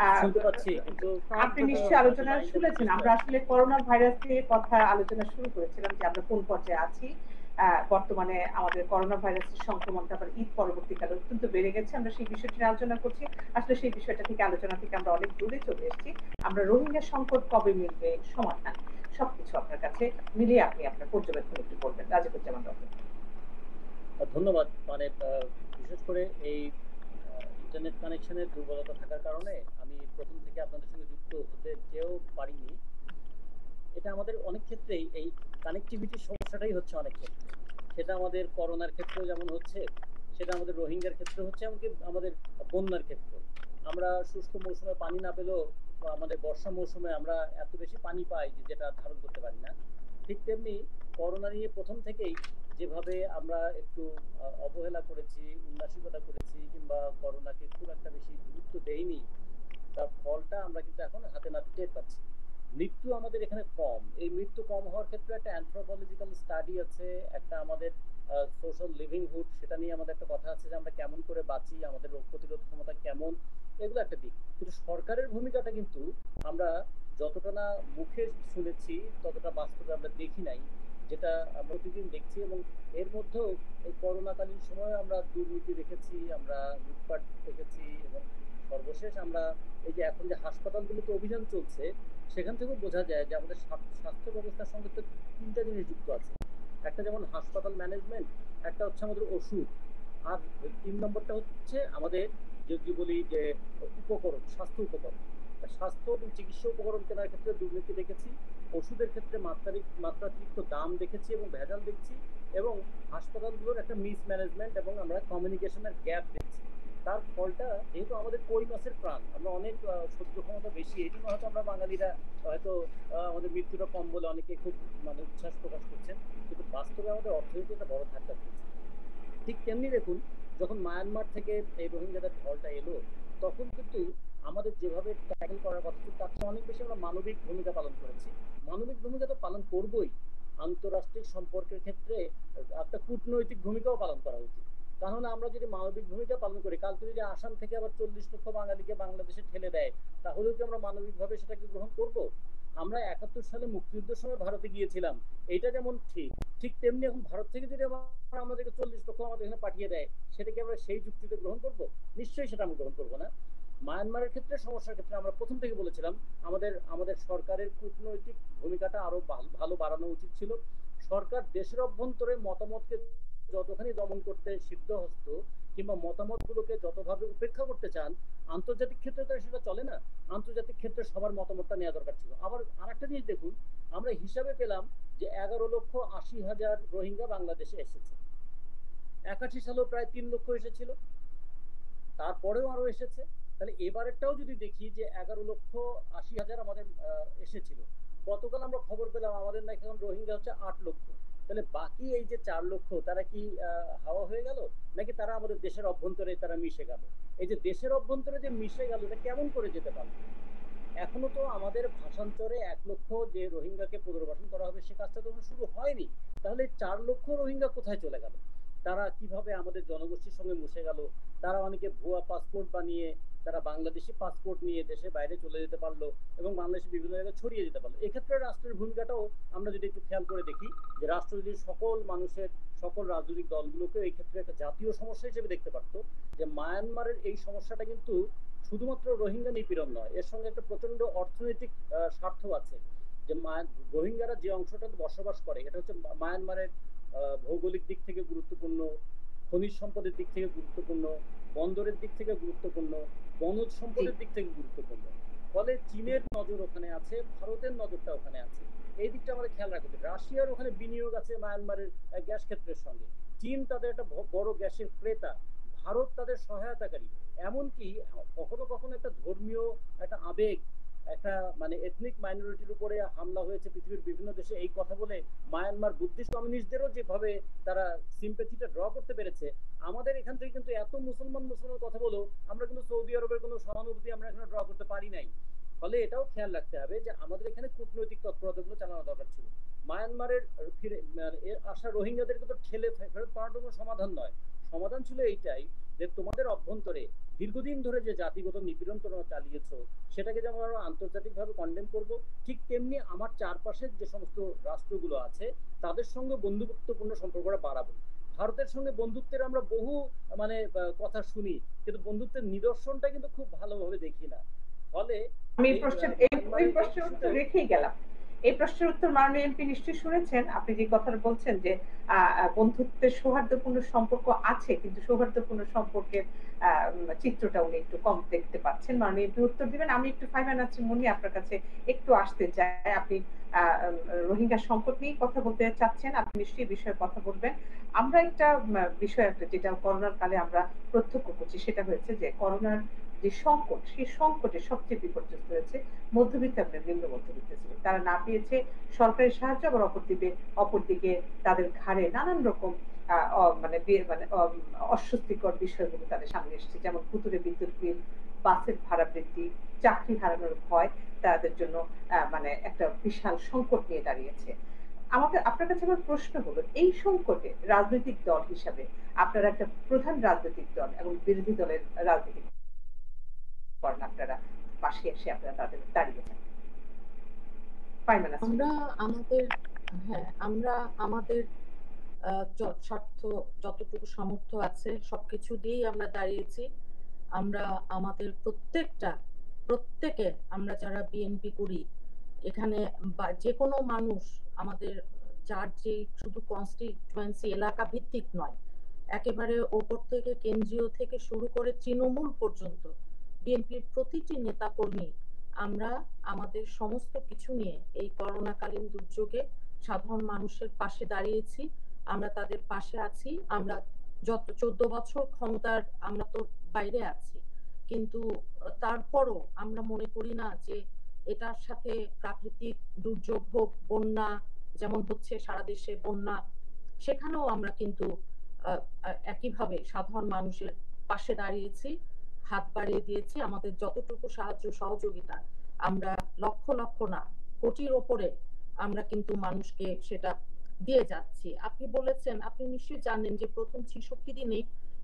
আপনি নিশ্চয়ই আলোচনা শুনেছেন, আমরা আসলে করোনা ভাইরাস নিয়ে কথা আলোচনা শুরু করেছিলাম যে আমরা কোন পর্যায়ে আছি। বর্তমানে আমাদের করোনা ভাইরাসের সংক্রমণটা আবার ঈদ পরবর্তীকালে অত্যন্ত বেড়ে গেছে, আমরা সেই বিষয়টি নিয়ে আলোচনা করছি। আসলে সেই বিষয়টা থেকে আলোচনা থেকে আমরা অনেক দূরে চলে এসেছি। আমরা রোহিঙ্গা সংকট কবে মিলবে সমাধান, সবকিছু আপনার কাছে মিলিয়ে আপনি আপনার পর্যবেক্ষণ একটু বলবেন। রাজিকুজ্জামান রতন। ধন্যবাদ। মানে বিশেষ করে এই ইন্টারনেট কানেকশনের দুর্বলতা থাকার কারণে আমি প্রথম থেকে আপনাদের সঙ্গে যুক্ত হতে চেয়েও পারিনি। এটা আমাদের অনেক ক্ষেত্রেই এই কানেক্টিভিটির সমস্যাটাই হচ্ছে অনেক ক্ষেত্রে। সেটা আমাদের করোনার ক্ষেত্রেও যেমন হচ্ছে, সেটা আমাদের রোহিঙ্গার ক্ষেত্রে হচ্ছে, এমনকি আমাদের বন্যার ক্ষেত্রে। আমরা শুষ্ক মৌসুমে পানি না পেলেও আমাদের বর্ষা মৌসুমে আমরা এত বেশি পানি পাই যে যেটা ধারণ করতে পারি না। ঠিক তেমনি করোনা নিয়ে প্রথম থেকেই যেভাবে আমরা একটু অবহেলা করেছি, উন্নাসিকতা করেছি, কিংবা করোনাকে খুব একটা বেশি গুরুত্ব দেইনি, তার ফলটা আমরা কিন্তু এখন হাতে নাতে টের পাচ্ছি। মৃত্যু আমাদের এখানে কম। এই মৃত্যু কম হওয়ার ক্ষেত্রে একটা অ্যানথ্রোপোলজিক্যাল স্টাডি আছে, একটা আমাদের সোশ্যাল লিভিংহুড, সেটা নিয়ে আমাদের একটা কথা আছে যে আমরা কেমন করে বাঁচি, আমাদের রোগ প্রতিরোধ ক্ষমতা কেমন, এগুলো একটা দিক। কিন্তু সরকারের ভূমিকাটা কিন্তু আমরা যতটা না মুখে শুনেছি ততটা বাস্তবে আমরা দেখি নাই, যেটা আমরা প্রতিদিন দেখছি। এবং এর মধ্যেও এই করোনাকালীন সময়ে আমরা দুর্নীতি দেখেছি, আমরা লুটপাট দেখেছি, এবং সর্বশেষ আমরা এই যে এখন যে হাসপাতালগুলোতে অভিযান চলছে, সেখান থেকেও বোঝা যায় যে আমাদের স্বাস্থ্য ব্যবস্থার সঙ্গে তো তিনটা জিনিস যুক্ত আছে। একটা যেমন হাসপাতাল ম্যানেজমেন্ট, একটা হচ্ছে আমাদের ওষুধ, আর তিন নম্বরটা হচ্ছে আমাদের যদি বলি যে উপকরণ, স্বাস্থ্য উপকরণ। স্বাস্থ্য এবং চিকিৎসা উপকরণ কেনার ক্ষেত্রে দুর্নীতি দেখেছি, ওষুধের ক্ষেত্রে মাত্রাধিক মাত্রাতিরিক্ত দাম দেখেছি এবং ভেজাল দেখছি, এবং হাসপাতালগুলোর একটা মিস ম্যানেজমেন্ট এবং আমরা কমিউনিকেশনের গ্যাপ দেখছি। তার ফলটা যেহেতু আমাদের কই মাছের প্রাণ, আমরা অনেক সহ্য ক্ষমতা বেশি, এই জন্য হয়তো আমরা বাঙালিরা হয়তো আমাদের মৃত্যুটা কম বলে অনেকে খুব মানে উচ্ছ্বাস প্রকাশ করছেন, কিন্তু বাস্তবে আমাদের অর্থনীতি একটা বড় ধাক্কা দিচ্ছে। ঠিক তেমনি দেখুন, যখন মায়ানমার থেকে এই রোহিঙ্গাদের ঢলটা এলো, তখন কিন্তু আমাদের যেভাবে ট্যাকেল করার কথা ছিল তার চেয়ে অনেক বেশি আমরা মানবিক ভূমিকা পালন করেছি। মানবিক ভূমিকা তো পালন করবই, আন্তর্জাতিক সম্পর্কের ক্ষেত্রে একটা কূটনৈতিক ভূমিকাও পালন করা উচিত। তাহলে আমরা যদি মানবিক ভূমিকা পালন করি, কালকে যদি আসাম থেকে আবার চল্লিশ লক্ষ বাঙালিকে বাংলাদেশে ঠেলে দেয়, তাহলেও কি আমরা মানবিকভাবে সেটাকে গ্রহণ করব? আমরা একাত্তর সালে মুক্তিযুদ্ধের সময় ভারতে গিয়েছিলাম, এটা যেমন ঠিক, ঠিক তেমনি এখন ভারত থেকে যদি আবার আমাদেরকে চল্লিশ লক্ষ আমাদের এখানে পাঠিয়ে দেয়, সেটাকে আমরা সেই যুক্তিতে গ্রহণ করব? নিশ্চয়ই সেটা আমরা গ্রহণ করবো না। মায়ানমারের ক্ষেত্রে, সমস্যার ক্ষেত্রে আমরা প্রথম থেকে বলেছিলাম আমাদের আমাদের সরকারের কূটনৈতিক ভূমিকাটা আরো ভালো বাড়ানো উচিত ছিল। সরকার দেশের অভ্যন্তরে মতামতকে যতখানি দমন করতে সিদ্ধহস্ত কিংবা মতামতগুলোকে যতভাবে উপেক্ষা করতে চান, আন্তর্জাতিক ক্ষেত্রে তো সেটা চলে না। আন্তর্জাতিক ক্ষেত্রে সবার মতামতটা নেওয়া দরকার ছিল। আবার আরেকটা জিনিস দেখুন, আমরা হিসাবে পেলাম যে এগারো লক্ষ আশি হাজার রোহিঙ্গা বাংলাদেশে এসেছে। একাশি সালেও প্রায় তিন লক্ষ এসেছিল, তারপরেও আরো এসেছে। তাহলে এবারেরটাও যদি দেখি যে এগারো লক্ষ আশি হাজার আমাদের এসেছিল, গতকাল আমরা খবর পেলাম আমাদের নাকি এখন রোহিঙ্গা হচ্ছে আট লক্ষ। তাহলে বাকি এই যে চার লক্ষ, তারা কি হাওয়া হয়ে গেল, নাকি তারা আমাদের দেশের অভ্যন্তরে তারা মিশে গেল? এই যে দেশের অভ্যন্তরে যে মিশে গেল, এটা কেমন করে যেতে পারবে? এখনো তো আমাদের ভাষান্তরে এক লক্ষ যে রোহিঙ্গাকে পুনর্বাসন করা হবে, সে কাজটা তো শুরু হয়নি। তাহলে চার লক্ষ রোহিঙ্গা কোথায় চলে গেল? তারা কিভাবে আমাদের জনগোষ্ঠীর সঙ্গে মিশে গেল? তারা অনেকে ভুয়া পাসপোর্ট বানিয়ে তারা বাংলাদেশি পাসপোর্ট নিয়ে দেশে বাইরে চলে যেতে পারলো এবং বাংলাদেশে বিভিন্ন জায়গায় ছড়িয়ে যেতে পারলো। এক্ষেত্রে রাষ্ট্রের ভূমিকাটাও আমরা যদি একটু খেয়াল করে দেখি, যে রাষ্ট্র যদি সকল মানুষের, সকল রাজনৈতিক দলগুলোকে এই ক্ষেত্রে একটা জাতীয় সমস্যা হিসেবে দেখতে পারতো, যে মায়ানমারের এই সমস্যাটা কিন্তু শুধুমাত্র রোহিঙ্গা নিপীড়ন নয়, এর সঙ্গে একটা প্রচন্ড অর্থনৈতিক স্বার্থ আছে। যে রোহিঙ্গারা যে অংশটাতে বসবাস করে, এটা হচ্ছে মায়ানমারের ভৌগোলিক দিক থেকে গুরুত্বপূর্ণ, খনিজ সম্পদের দিক থেকে গুরুত্বপূর্ণ, বন্দরের দিক থেকে গুরুত্বপূর্ণ, বনজ সম্পদের দিক থেকে গুরুত্বপূর্ণ। ফলে চীনের নজর ওখানে আছে, ভারতের নজরটা ওখানে আছে। এই দিকটা আমাদের খেয়াল রাখতে হবে। রাশিয়ার ওখানে বিনিয়োগ আছে মায়ানমারের গ্যাস ক্ষেত্রের সঙ্গে, চীন তাদের একটা বড় গ্যাসের ক্রেতা, ভারত তাদের সহায়তাকারী। এমনকি কখনো কখনো একটা ধর্মীয় একটা আবেগ, একটা মানে এথনিক মাইনরিটির উপরে হামলা হয়েছে পৃথিবীর বিভিন্ন দেশে, এই কথা বলে মায়ানমার বুদ্ধিস্ট কমিউনিস্টদেরও যেভাবে তারা সিম্প্যাথিটা ড্র করতে পেরেছে, আমাদের এখান থেকে কিন্তু এত মুসলমান মুসলমান কথা বলেও আমরা কিন্তু সৌদি আরবের কোনো সহানুভূতি আমরা এখানে ড্র করতে পারি নাই। ফলে এটাও খেয়াল রাখতে হবে যে আমাদের এখানে কূটনৈতিক তৎপরতাগুলো চালানো দরকার ছিল। মায়ানমারের ফিরে এর আসা রোহিঙ্গাদেরকে তো ঠেলে ফেরত পাওয়ার কোনো সমাধান নয়। সমাধান ছিল এইটাই যে তোমাদের অভ্যন্তরে দীর্ঘদিন ধরে যে জাতিগত নিপীড়ন তোমরা চালিয়েছো, সেটাকে যেমন আমরা আন্তর্জাতিকভাবে কন্ডেম করব, ঠিক তেমনি আমার চারপাশের যে সমস্ত রাষ্ট্রগুলো আছে তাদের সঙ্গে বন্ধুত্বপূর্ণ সম্পর্কটা বাড়াবো। ভারতের সঙ্গে বন্ধুত্বের আমরা বহু মানে কথা শুনি, কিন্তু বন্ধুত্বের নিদর্শনটা কিন্তু খুব ভালোভাবে দেখি না। ফলে আমি প্রশ্নের এই প্রশ্নের উত্তর রেখেই গেলাম। এই প্রশ্নের উত্তর মাননীয় এমপি নিশ্চয়ই শুনেছেন। আপনি যে কথাটা বলছেন যে বন্ধুত্বের সৌহার্দ্যপূর্ণ সম্পর্ক আছে, কিন্তু সৌহার্দ্যপূর্ণ সম্পর্কের চিত্রটা উনি একটু কম দেখতে পাচ্ছেন। মাননীয় এমপি উত্তর দিবেন। আমি একটু ফাইভা নাসরিন মুন্নি আপনার কাছে একটু আসতে চাই। আপনি রোহিঙ্গা সংকট নিয়ে কথা বলতে চাচ্ছেন, আপনি নিশ্চয়ই বিষয়ে কথা বলবেন। আমরা একটা বিষয় একটা যেটা করোনার কালে আমরা প্রত্যক্ষ করছি, সেটা হয়েছে যে করোনার যে সংকট, সেই সংকটে সবচেয়ে বিপর্যস্ত হয়েছে মধ্যবিত্ত এবং নিম্ন মধ্যবিত্ত শ্রেণী। তারা না পেয়েছে সরকারি সাহায্য, আবার অপরদিকে অপরদিকে তাদের ঘাড়ে নানান রকম মানে মানে অস্বস্তিকর বিষয়গুলো তাদের সামনে এসেছে, যেমন ভুতুরে বিদ্যুৎ বিল, বাসের ভাড়া বৃদ্ধি, চাকরি হারানোর ভয় তাদের জন্য মানে একটা বিশাল সংকট নিয়ে দাঁড়িয়েছে। আমাকে আপনার কাছে আমার প্রশ্ন হলো, এই সংকটে রাজনৈতিক দল হিসাবে আপনারা একটা প্রধান রাজনৈতিক দল এবং বিরোধী দলের রাজনীতি করেন, আপনারা পাশে এসে আপনারা তাদের দাঁড়িয়েছেন। আমরা আমাদের হ্যাঁ আমরা আমাদের স্বার্থ যতটুকু সামর্থ্য আছে সবকিছু দিয়েই আমরা দাঁড়িয়েছি। আমরা আমাদের প্রত্যেকটা প্রত্যেকে আমরা যারা বিএনপি করি, এখানে যে কোনো মানুষ আমাদের যার যে শুধু কনস্টিটুয়েন্সি এলাকা ভিত্তিক নয়, একেবারে ওপর থেকে কেন্দ্রীয় থেকে শুরু করে তৃণমূল পর্যন্ত বিএনপির প্রতিটি নেতা কর্মী আমরা আমাদের সমস্ত কিছু নিয়ে এই করোনাকালীন দুর্যোগে সাধারণ মানুষের পাশে দাঁড়িয়েছি। আমরা তাদের পাশে আছি। আমরা যত চোদ্দ বছর ক্ষমতার আমরা তো বাইরে আছি, কিন্তু তারপরও আমরা মনে করি না যে এটার সাথে প্রাকৃতিক দুর্যোগ হোক, বন্যা যেমন হচ্ছে সারা দেশে বন্যা, সেখানেও আমরা কিন্তু একইভাবে সাধারণ মানুষের পাশে দাঁড়িয়েছি, হাত বাড়িয়ে দিয়েছি। আমাদের যতটুকু সাহায্য সহযোগিতা আমরা লক্ষ লক্ষ না কোটির ওপরে আমরা কিন্তু মানুষকে সেটা দিয়ে যাচ্ছি। আপনি বলেছেন, আপনি নিশ্চয়ই জানেন যে প্রথম ছেষট্টি দিনে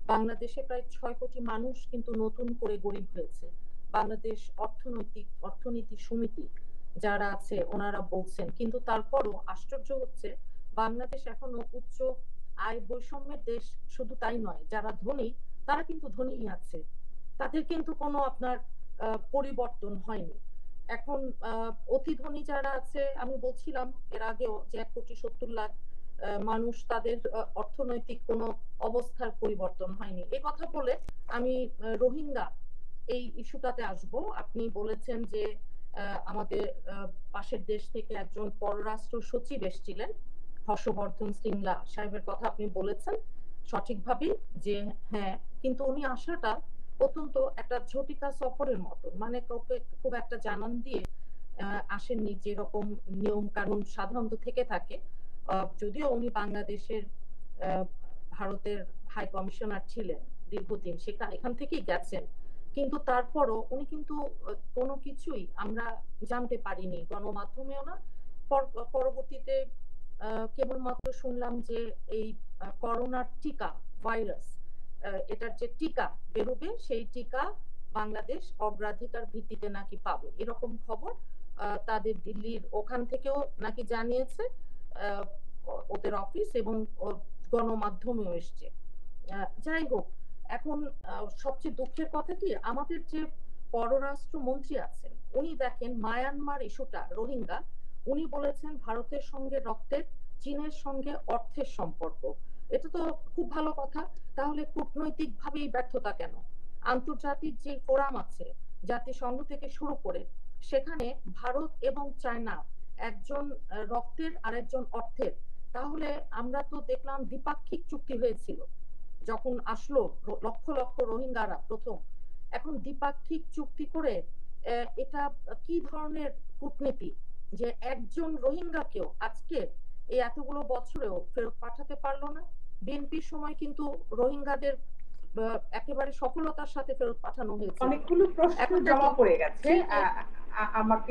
বাংলাদেশে প্রায় ছয় কোটি মানুষ কিন্তু নতুন করে গরিব হয়েছে। বাংলাদেশ অর্থনৈতিক অর্থনীতি সমিতি যারা আছে ওনারা বলছেন, কিন্তু তারপরও আশ্চর্য হচ্ছে বাংলাদেশ এখনো উচ্চ আয় বৈষম্যের দেশ। শুধু তাই নয়, যারা ধনী তারা কিন্তু ধনীই আছে, তাদের কিন্তু কোনো আপনার আহ, পরিবর্তন হয়নি। এখন আহ, অতি ধনী যারা আছে, আমি বলছিলাম এর আগেও যে এক কোটি সত্তর লাখ আহ, মানুষ, তাদের আহ, অর্থনৈতিক কোনো অবস্থার পরিবর্তন হয়নি। এ কথা বলে আমি আহ, রোহিঙ্গা এই ইস্যুটাতে আসব। আপনি বলেছেন যে আহ, আমাদের আহ, পাশের দেশ থেকে একজন পররাষ্ট্র সচিব এসেছিলেন, হর্ষবর্ধন শ্রিংলা সাহেবের কথা আপনি বলেছেন সঠিকভাবেই, যে হ্যাঁ, কিন্তু উনি আসাটা অত্যন্ত একটা ঝটিকা সফরের মতন, মানে কাউকে খুব একটা জানান দিয়ে আহ, আসেননি যেরকম নিয়ম কানুন সাধারণত থেকে থাকে। আহ, যদিও উনি বাংলাদেশের আহ, ভারতের হাই কমিশনার ছিলেন দীর্ঘদিন, সেখানে এখান থেকেই গেছেন, কিন্তু তারপরও উনি কিন্তু আহ, কোনো কিছুই আমরা জানতে পারিনি, গণমাধ্যমেও না। পর- পরবর্তীতে আহ, কেবলমাত্র শুনলাম যে এই আহ, করোনার টিকা ভাইরাস, আহ, এটার যে টিকা বেরোবে সেই টিকা বাংলাদেশ অগ্রাধিকার ভিত্তিতে নাকি পাবে, এরকম খবর আহ, তাদের দিল্লির ওখান থেকেও নাকি জানিয়েছে আহ, ও- ওদের অফিস, এবং ও- গণমাধ্যমেও এসছে। আহ, যাই হোক, এখন আহ, সবচেয়ে দুঃখের কথা কি, আমাদের যে পররাষ্ট্র মন্ত্রী আছেন উনি দেখেন মায়ানমার ইস্যুটা, রোহিঙ্গা, উনি বলেছেন ভারতের সঙ্গে রক্তের, চীনের সঙ্গে অর্থের সম্পর্ক। এটা তো খুব ভালো কথা, তাহলে কূটনৈতিক ভাবেই ব্যর্থতা কেন? আন্তর্জাতিক যে ফোরাম আছে জাতিসংঘ থেকে শুরু করে, সেখানে ভারত এবং চায়না একজন আহ, রক্তের আর একজন অর্থের। তাহলে আমরা তো দেখলাম দ্বিপাক্ষিক চুক্তি হয়েছিল যখন আসলো র- লক্ষ লক্ষ রোহিঙ্গারা প্রথম। এখন দ্বিপাক্ষিক চুক্তি করে আহ, এটা কি ধরনের কূটনীতি যে একজন রোহিঙ্গাকেও আজকে এই এতগুলো বছরেও ফেরত পাঠাতে পারলো না? বিএনপির সময় কিন্তু রোহিঙ্গাদের আহ, একেবারে সফলতার সাথে ফেরত পাঠানো হয়েছিল। অনেকগুলো প্রশ্ন এখন জমা দেখেন পড়ে গেছে, চীনে আ- আ- আমাকে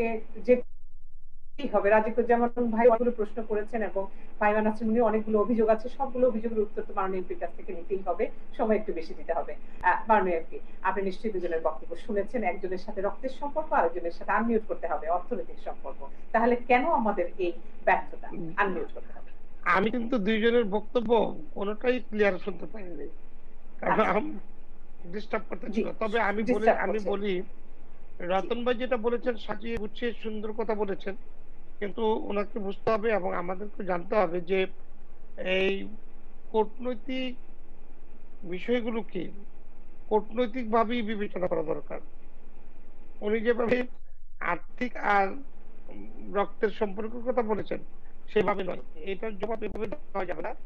যেতেই হবে। রাজিকুজ্জামান ভাই অনেকগুলো প্রশ্ন করেছেন এবং ফাইমান নাসিম উনি অনেকগুলো অভিযোগ আছে, সবগুলো অভিযোগের উত্তর তো মাননীয় এমপির কাছ থেকে নিতেই হবে, সময় একটু বেশি দিতে হবে। আহ, মাননীয় এমপি, আপনি নিশ্চয়ই দুজনের বক্তব্য শুনেছেন, একজনের সাথে রক্তের সম্পর্ক, আরেকজনের সাথে আনমিউট করতে হবে অর্থনৈতিক সম্পর্ক। তাহলে কেন আমাদের এই ব্যর্থতা? আনমিউট করতে হবে। আমি কিন্তু দুইজনের বক্তব্য কোনোটাই ক্লিয়ার শুনতে পাইনি, কারণ আচ্ছা, ডিস্টার্ব করতে জি, ছিল। তবে আমি বলি ডিস্টার্ব আমি করছে। বলি জি, রতন ভাই যেটা বলেছেন সাজিয়ে গুছিয়ে সুন্দর কথা বলেছেন, কিন্তু ওনাকে বুঝতে হবে এবং আমাদেরকে জানতে হবে যে এই কূটনৈতিক বিষয়গুলো কি কূটনৈতিক ভাবেই বিবেচনা করা দরকার। উনি যেভাবে আর্থিক আর উম, রক্তের সম্পর্কের কথা বলেছেন সেভাবে নয়, এটার জবাব এভাবে দেওয়া যাবে না।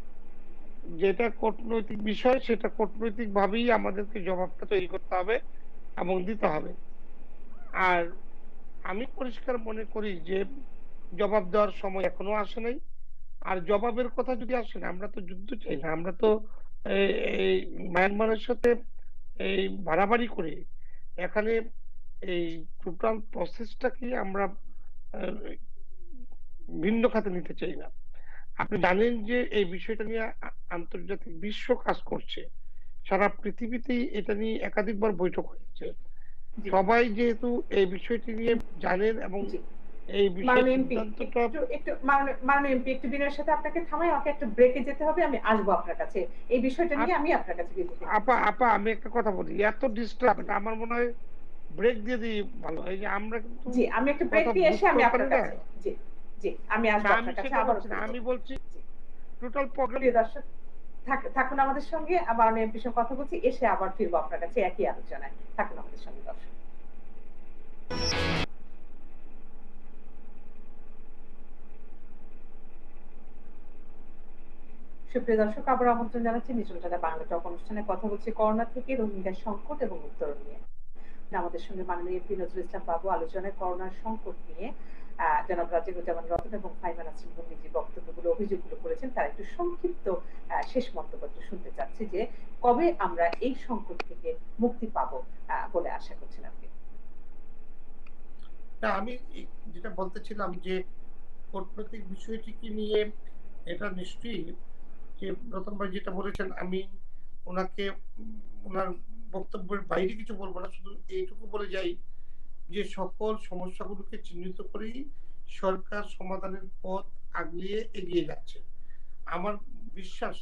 যেটা কূটনৈতিক বিষয় সেটা কূটনৈতিক ভাবেই আমাদেরকে জবাবটা তৈরি করতে হবে এবং দিতে হবে। আর আমি পরিষ্কার মনে করি যে জবাব দেওয়ার সময় এখনো আসে নাই। আর জবাবের কথা যদি আসে না, আমরা তো যুদ্ধ চাই না, আমরা তো এই এই মায়ানমারের সাথে এই বাড়াবাড়ি করে এখানে এই টোটাল প্রসেসটাকে আমরা আহ, ভিন্ন খাতে নিতে চাই না। আপনি জানেন যে এই বিষয়টা নিয়ে আ- আন্তর্জাতিক বিশ্ব কাজ করছে, সারা পৃথিবীতেই এটা নিয়ে একাধিকবার বৈঠক হয়েছে। জি, সবাই যেহেতু এই বিষয়টি নিয়ে জানেন এবং জি। এই বিষয়ে মাননীয় এমপি, সিদ্ধান্তটা একটু একটু মাননীয় মাননীয় এমপি, একটু বিনয়ের সাথে আপনাকে থামাই, আমাকে একটা ব্রেকে যেতে হবে, আমি আসবো আপনার কাছে। এই বিষয়টা নিয়ে আপ- আমি আপনার কাছে বিরতি আপা নিচ্ছি। আপা আমি একটা কথা বলি, এত ডিস্টার্ব জি, আমার মনে হয় ব্রেক দিয়ে দিই ভালো। এই যে আমরা কিন্তু জি, আমি একটা ব্রেক কথা দিয়ে এসে আমি বুঝতেও পারি আপনার না। কাছে, জি, জি, আমি না আসবো আমি আপনার কাছে, সেটা আবারও বলছি না, ফিরবো। আমি বলছি জি, টোটাল প্রবলেম। প্রিয় দর্শক, থাক- থাকুন আমাদের সঙ্গে, মাননীয় এমপির সঙ্গে কথা বলছি, এসে আবার ফিরবো আপনার কাছে একই আলোচনায়। থাকুন আমাদের সঙ্গে দর্শক। সুপ্রিয় দর্শক, আবার আমন্ত্রণ জানাচ্ছি নিচল টাকা বাংলা টক অনুষ্ঠানে। কথা বলছি করোনা থেকে রোহিঙ্গা সংকট এবং উত্তরণ নিয়ে। আমাদের সঙ্গে মাননীয় এমপি নজরুল ইসলাম বাবু আলোচনায় করোনার সংকট নিয়ে আহ জনাব রাজিকুজ্জামান রতন এবং ফাইমান নাসিম ভূমি যে বক্তব্যগুলো অভিযোগগুলো করেছেন তার একটু সংক্ষিপ্ত আহ, শেষ মন্তব্য একটু শুনতে চাচ্ছি, যে কবে আমরা এই সংকট থেকে মুক্তি পাবো আহ, বলে আশা করছেন আপনি? না, আমি এই যেটা বলতেছিলাম যে কূটনৈতিক বিষয়টিকে নিয়ে এটা নিশ্চয়ই যে রতন ভাই যেটা বলেছেন আমি ওনাকে ওনার বক্তব্যের বাইরে কিছু বলবো না, শুধু এইটুকু বলে যাই যে সকল সমস্যাগুলোকে চিহ্নিত করেই সরকার সমাধানের পথ আগলিয়ে এগিয়ে যাচ্ছে। আমার বিশ্বাস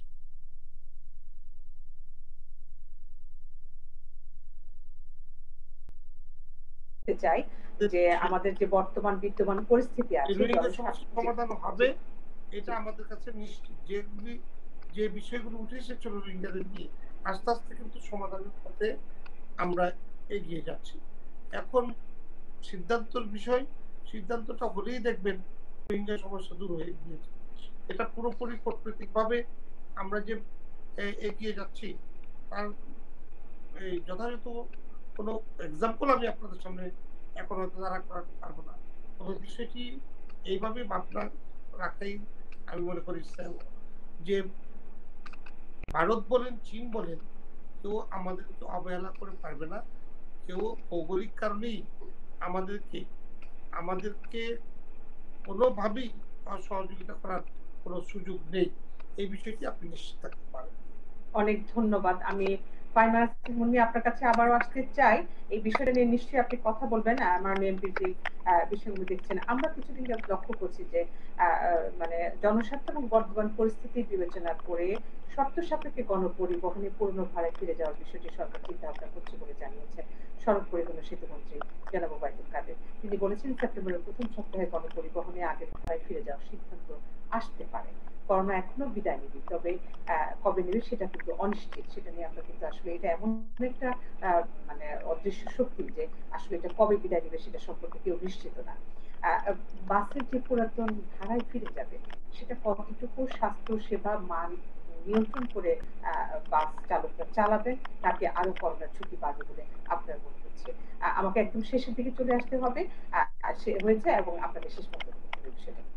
চাই যে আমাদের যে বর্তমান বিদ্যমান পরিস্থিতি আছে রোহিঙ্গা সমস্যার সমাধান হবে, এটা আমাদের কাছে নিশ্চিত। যেগুলি যে বিষয়গুলো উঠে এসেছিল রোহিঙ্গাদের নিয়ে, আস্তে আস্তে কিন্তু সমাধানের পথে আমরা এগিয়ে যাচ্ছি। এখন সিদ্ধান্তর বিষয়, সিদ্ধান্তটা হলেই দেখবেন রোহিঙ্গা সমস্যা দূর হয়ে গিয়েছে। এটা পুরোপুরি কূটনৈতিকভাবে আমরা যে এগিয়ে যাচ্ছি তার এই যথাযথ কোনো এক্সাম্পল আমি আপনাদের সামনে এখন হয়তো দাঁড়া করাতে পারবো না, তবে বিষয়টি এইভাবে ভাবনা রাখাই আমি মনে করি যে ভারত বলেন চীন বলেন কেউ আমাদেরকে অবহেলা করে পারবে না। কেউ ভৌগোলিক কারণেই আমাদেরকে আমাদেরকে কোনোভাবেই সহযোগিতা করার কোনো সুযোগ নেই, এই বিষয়টি আপনি নিশ্চিত থাকতে পারেন। অনেক ধন্যবাদ। আমি ফাইনাল মুন্নি আপনার কাছে আবারও আসতে চাই, এই বিষয়টা নিয়ে নিশ্চয়ই আপনি কথা বলবেন। আমার এমপির যে বিষয়গুলো দেখছেন, আমরা কিছুদিন লক্ষ্য করছি যে মানে জনস্বার্থ এবং বর্তমান পরিস্থিতি বিবেচনা করে শর্ত সাপেক্ষে গণপরিবহনে পূর্ণ ভাড়ায় ফিরে যাওয়ার বিষয়টি সরকার চিন্তা ভাবনা করছে বলে জানিয়েছেন সড়ক পরিবহন ও সেতুমন্ত্রী জনাব ওবায়দুল কাদের। তিনি বলেছেন সেপ্টেম্বরের প্রথম সপ্তাহে গণপরিবহনে আগের ভাড়ায় ফিরে যাওয়ার সিদ্ধান্ত আসতে পারে। করোনা এখনো বিদায় নেবে, তবে কবে নেবে সেটা কিন্তু অনিশ্চিত। সেটা নিয়ে আমরা কিন্তু আসলে এটা এমন একটা মানে অদৃশ্য শক্তি যে আসলে এটা কবে বিদায় নেবে সেটা সম্পর্কে কেউ নিশ্চিত না। বাসের যে পুরাতন ভাড়ায় ফিরে যাবে সেটা কতটুকু স্বাস্থ্য সেবা মান নিয়ন্ত্রণ করে বাস চালকরা চালাবেন, নাকি আরো করোনার ঝুঁকি বাড়বে বলে আপনার মনে হচ্ছে? আমাকে একদম শেষের দিকে চলে আসতে হবে সে হয়েছে এবং আপনাদের শেষ মন্তব্য করতে হবে সেটা।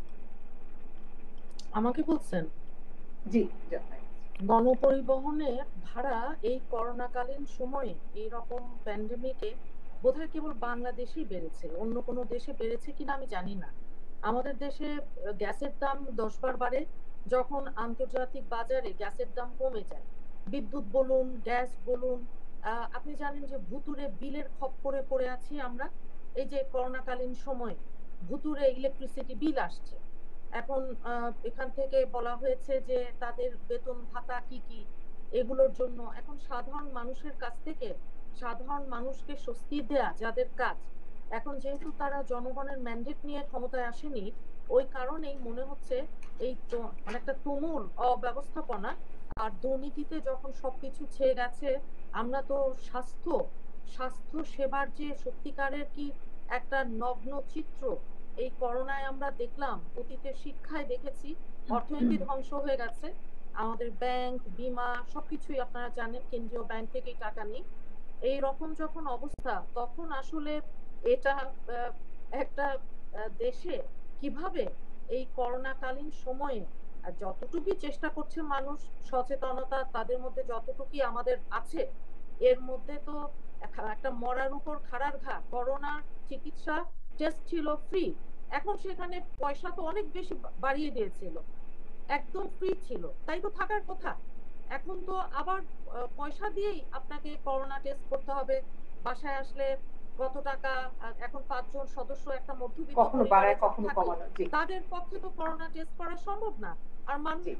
আমাকে বলছেন? জি, গণপরিবহনের ভাড়া এই করোনাকালীন সময়ে এইরকম প্যান্ডেমিকে বোধহয় কেবল বাংলাদেশেই বেড়েছে, অন্য কোনো দেশে বেড়েছে কিনা আমি জানি না। আমাদের দেশে গ্যাসের দাম দশ বার বাড়ে যখন আন্তর্জাতিক বাজারে গ্যাসের দাম কমে যায়। বিদ্যুৎ বলুন, গ্যাস বলুন, আপনি জানেন যে ভুতুরে বিলের খপ্পরে পড়ে আছি আমরা। এই যে করোনাকালীন সময়ে ভুতুরে ইলেকট্রিসিটি বিল আসছে। এখন এখান থেকে বলা হয়েছে যে তাদের বেতন ভাতা কি কি, এগুলোর জন্য এখন সাধারণ মানুষের কাছ থেকে সাধারণ মানুষকে স্বস্তি দেয়া যাদের কাজ, এখন যেহেতু তারা জনগণের ম্যান্ডেট নিয়ে ক্ষমতায় আসেনি, ওই কারণেই মনে হচ্ছে এই মানে একটা তুমুল অব্যবস্থাপনা আর দুর্নীতিতে যখন সবকিছু ছেয়ে গেছে, আমরা তো স্বাস্থ্য স্বাস্থ্য সেবার যে সত্যিকারের কি একটা নগ্ন চিত্র এই করোনায় আমরা দেখলাম, অতীতের শিক্ষায় দেখেছি অর্থনীতি ধ্বংস হয়ে গেছে। আমাদের ব্যাংক, বিমা সবকিছুই আপনারা জানেন কেন্দ্রীয় ব্যাংক থেকেই টাকা নেই। এই রকম যখন অবস্থা, তখন আসলে এটা একটা দেশে কিভাবে এই করোনাকালীন সময়ে যতটুকুই চেষ্টা করছে মানুষ সচেতনতা তাদের মধ্যে যতটুকুই আমাদের আছে, এর মধ্যে তো একটা মরার উপর খাড়ার ঘা। করোনার চিকিৎসা টেস্ট ছিল ফ্রি, এখন সেখানে পয়সা তো অনেক বেশি বাড়িয়ে দিয়েছিল, একদম ফ্রি ছিল তাই তো থাকার কথা, এখন তো আবার পয়সা দিয়েই আপনাকে করোনা টেস্ট করতে হবে। বাসায় আসলে কত টাকা, এখন পাঁচজন সদস্য একটা মধ্যবিত্ত পরিবারে তাদের পক্ষে তো করোনা টেস্ট করা সম্ভব না। আর মানুষ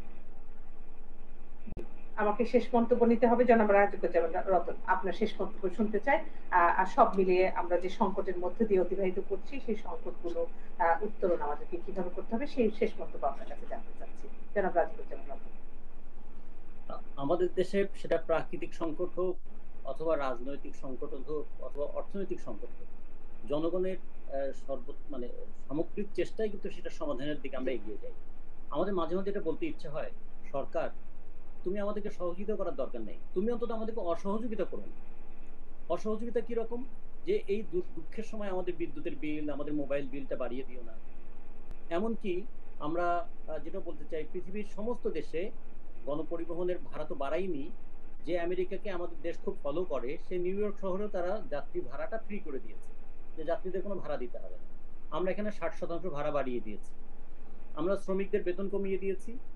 আমাকে শেষ মন্তব্য নিতে হবে। জনাব রাজুজ্জামান রতন, আপনার শেষ মন্তব্য শুনতে চাই। আর সব মিলিয়ে আমরা যে সংকটের মধ্যে দিয়ে অতিবাহিত করছি সেই সংকটগুলো উত্তরণ আমাদেরকে কিভাবে করতে হবে সেই শেষ মন্তব্য আপনার কাছে জানতে চাচ্ছি। জনাব রাজুজ্জামান রতন। আমাদের দেশে সেটা প্রাকৃতিক সংকট হোক অথবা রাজনৈতিক সংকট হোক অথবা অর্থনৈতিক সংকট হোক, জনগণের সর্ব মানে সামগ্রিক চেষ্টায় কিন্তু সেটা সমাধানের দিকে আমরা এগিয়ে যাই। আমাদের মাঝে মাঝে এটা বলতে ইচ্ছে হয়, সরকার তুমি আমাদেরকে সহযোগিতা করার দরকার নেই, তুমি অন্তত আমাদেরকে অসহযোগিতা করো না। অসহযোগিতা কিরকম, যে এই দুঃখের সময় আমাদের বিদ্যুতের বিল, আমাদের মোবাইল বিলটা বাড়িয়ে দিও না। এমনকি আমরা যেটা বলতে চাই, পৃথিবীর সমস্ত দেশে গণপরিবহনের ভাড়া তো বাড়ায়নি, যে আমেরিকাকে আমাদের দেশ খুব ফলো করে, সে নিউ ইয়র্ক শহরেও তারা যাত্রী ভাড়াটা ফ্রি করে দিয়েছে, যে যাত্রীদের কোনো ভাড়া দিতে হবে না। আমরা এখানে ষাট শতাংশ ভাড়া বাড়িয়ে দিয়েছি, আমরা শ্রমিকদের বেতন কমিয়ে দিয়েছি,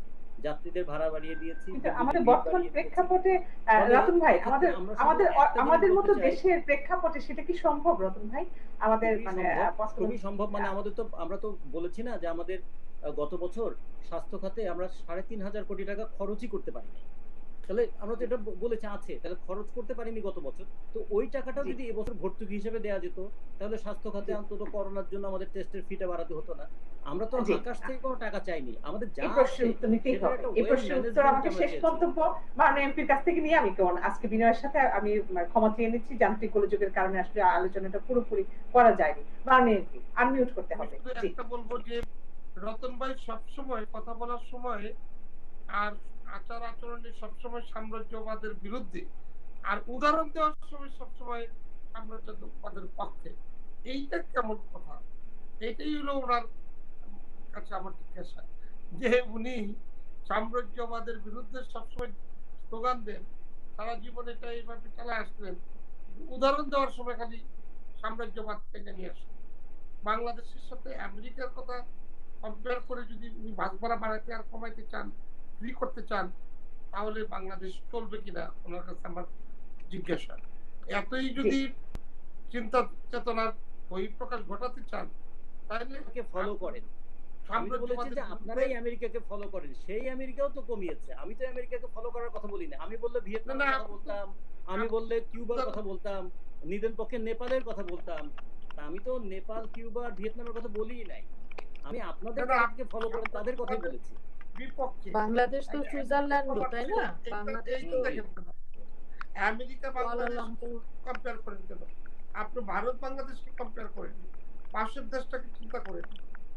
যাত্রীদের ভাড়া বাড়িয়ে দিয়েছি, কিন্তু বিদ্যুতের আমাদের বিল বর্তমান বাড়িয়ে দিয়েছি। প্রেক্ষাপটে আহ, ফলে রতন ভাই এক্ষেত্রে আমাদের আমরা শুধু আমাদের একটা জিনিস আমাদের মতো বলতে চাই, দেশের প্রেক্ষাপটে সেটা কি সম্ভব রতন ভাই? আমাদের খুবই মানে সম্ভব, আহ, বর্তমান খুবই সম্ভব। মানে আমাদের তো, আমরা তো বলেছি না যে আমাদের আহ, গত বছর স্বাস্থ্য খাতে আমরা সাড়ে তিন হাজার কোটি টাকা খরচই করতে পারিনি। তাহলে আমরা তো এটা ব- বলেছি আছে, তাহলে খরচ করতে পারিনি গত বছর, তো ওই টাকাটাও জি। যদি এবছর ভর্তুকি হিসেবে দেওয়া যেত তাহলে স্বাস্থ্য খাতে জি। অন্তত করোনার জন্য আমাদের টেস্টের ফিটা বাড়াতে হতো না। আমরা তো জি। আকাশ থেকে কোনো টাকা চাইনি, আমাদের যা এই প্রশ্নের আছে উত্তর নিতেই সেটার হবে। একটা এই ওয়েল প্রশ্নের উত্তর ম্যানেজমেন্ট আমাকে আমরা শেষ চেয়েছি। মন্তব্য মাননীয় এমপির কাছ থেকে নিয়ে আমি কেমন আজকে বিনয়ের সাথে আমি মানে ক্ষমা চেয়ে নিচ্ছি, যান্ত্রিক গোলযোগের কারণে আসলে আলোচনাটা পুরোপুরি করা যায়নি। মাননীয় এমপি আনমিউট করতে আমি হবে। শুধু জি। একটা বলবো যে রতন ভাই সবসময় কথা বলার সময় আর আচার আচরণে সবসময় সাম্রাজ্যবাদের বিরুদ্ধে, আর উদাহরণ দেওয়ার সময় সবসময় সাম্রাজ্যবাদের পক্ষে। এইটা কেমন কথা? এইটাই হলো ওনার কাছে আমার জিজ্ঞাসা, যে উনি সাম্রাজ্যবাদের বিরুদ্ধে সবসময় স্লোগান দেন, সারা জীবন এটা এইভাবে চালা আসলেন, উদাহরণ দেওয়ার সময় খালি সাম্রাজ্যবাদ টেনে নিয়ে আসেন। বাংলাদেশের সাথে আমেরিকার কথা কম্পেয়ার করে যদি উনি বাস ভাড়া বাড়াতে আর কমাইতে চান, ফ্রি করতে চান, তাহলে বাংলাদেশ চলবে কিনা ওনার কাছে আমার জিজ্ঞাসা। এতই যদি চিন্তা চেতনার বহিঃপ্রকাশ ঘটাতে চান তাহলে ফলো করেন। আমি তো বলেছি যে আপনারাই আমেরিকাকে ফলো করেন, সেই আমেরিকাও তো কমিয়েছে। আমি তো আমেরিকাকে ফলো করার কথা বলি না। আমি বললে ভিয়েতনামের কথা বলতাম, আমি বললে কিউবার কথা বলতাম, নিদেন পক্ষে নেপালের কথা বলতাম। তা আমি তো নেপাল, কিউবা, ভিয়েতনামের কথা বলিই নাই। আমি আপনাদের যাদেরকে ফলো করেন তাদের কথাই বলেছি। বিপক্ষে বাংলাদেশ তো সুইজারল্যান্ডও, তাই না? বাংলাদেশ তো আমেরিকা বাংলাদেশ কম্পেয়ার করেন কেন? আপনি ভারত বাংলাদেশকে কম্পেয়ার করেন, পাশের দেশটাকে চিন্তা করেন,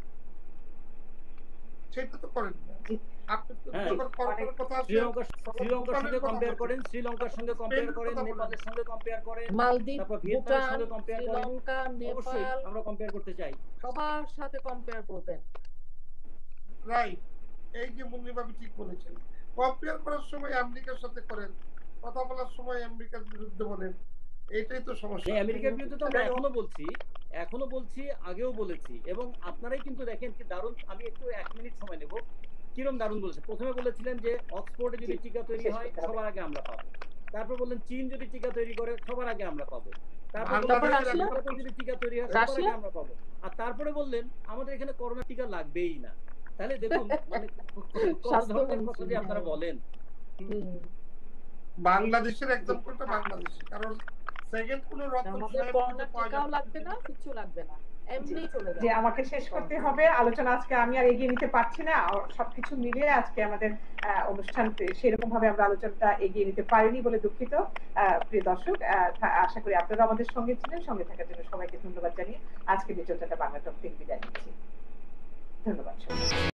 সেটা তো করেন না। আপনি শ্রীলঙ্কার সঙ্গে কম্পেয়ার করেন, শ্রীলঙ্কার সঙ্গে কম্পেয়ার করেন, নেপালের সঙ্গে কম্পেয়ার করেন, মালদ্বীপ, তারপর ভিয়েতনামের ভুটান, সঙ্গে কম্পেয়ার করেন। শ্রীলঙ্কা, অবশ্যই নেপাল আমরা কম্পেয়ার করতে চাই, সবার সাথে কম্পেয়ার করবেন। রাইট, এই যে মুন্নিবাবু ঠিক বলেছেন, কম্পেয়ার করার সময় আমেরিকার সাথে করেন, কথা বলার সময় আমেরিকার বিরুদ্ধে বলেন, এটাই তো সমস্যা। আমেরিকার বিরুদ্ধে তো আমরা এখনো বলছি, এখনো বলছি, আগেও বলেছি, এবং আপনারাই কিন্তু দেখেন কি দারুণ। আমি একটু এক মিনিট সময় নেব। কিরম দারুণ বলেছে। প্রথমে বলেছিলেন যে অক্সফোর্ডে যদি টিকা তৈরি হয় সবার আগে আমরা পাবো, তারপর বললেন চীন যদি টিকা তৈরি করে সবার আগে আমরা পাবো, তারপর যদি টিকা তৈরি হয় সবার আগে আমরা পাবো, আর তারপরে বললেন আমাদের এখানে করোনা টিকা লাগবেই না। তাহলে দেখুন মানে কত ধরনের কথা যে আপনারা বলেন। বাংলাদেশের এক্সাম্পলটা বাংলাদেশে, কারণ সেকেন্ড কোন রতন সাহেব টিকাও লাগবে না, কিছু লাগবে না, এমনি চলে যাবে। যে আমাকে শেষ করতে হবে আলোচনা, আজকে আমি আর এগিয়ে নিতে পারছি না। সবকিছু মিলিয়ে আজকে আমাদের অনুষ্ঠান সেরকম ভাবে আমরা আলোচনাটা এগিয়ে নিতে পারিনি বলে দুঃখিত। প্রিয় দর্শক, আশা করি আপনারা আমাদের সঙ্গে ছিলেন। সঙ্গে থাকার জন্য সবাইকে ধন্যবাদ জানিয়ে আজকে নিচলটা বাংলা টক থেকে বিদায় নিচ্ছি। ধন্যবাদ।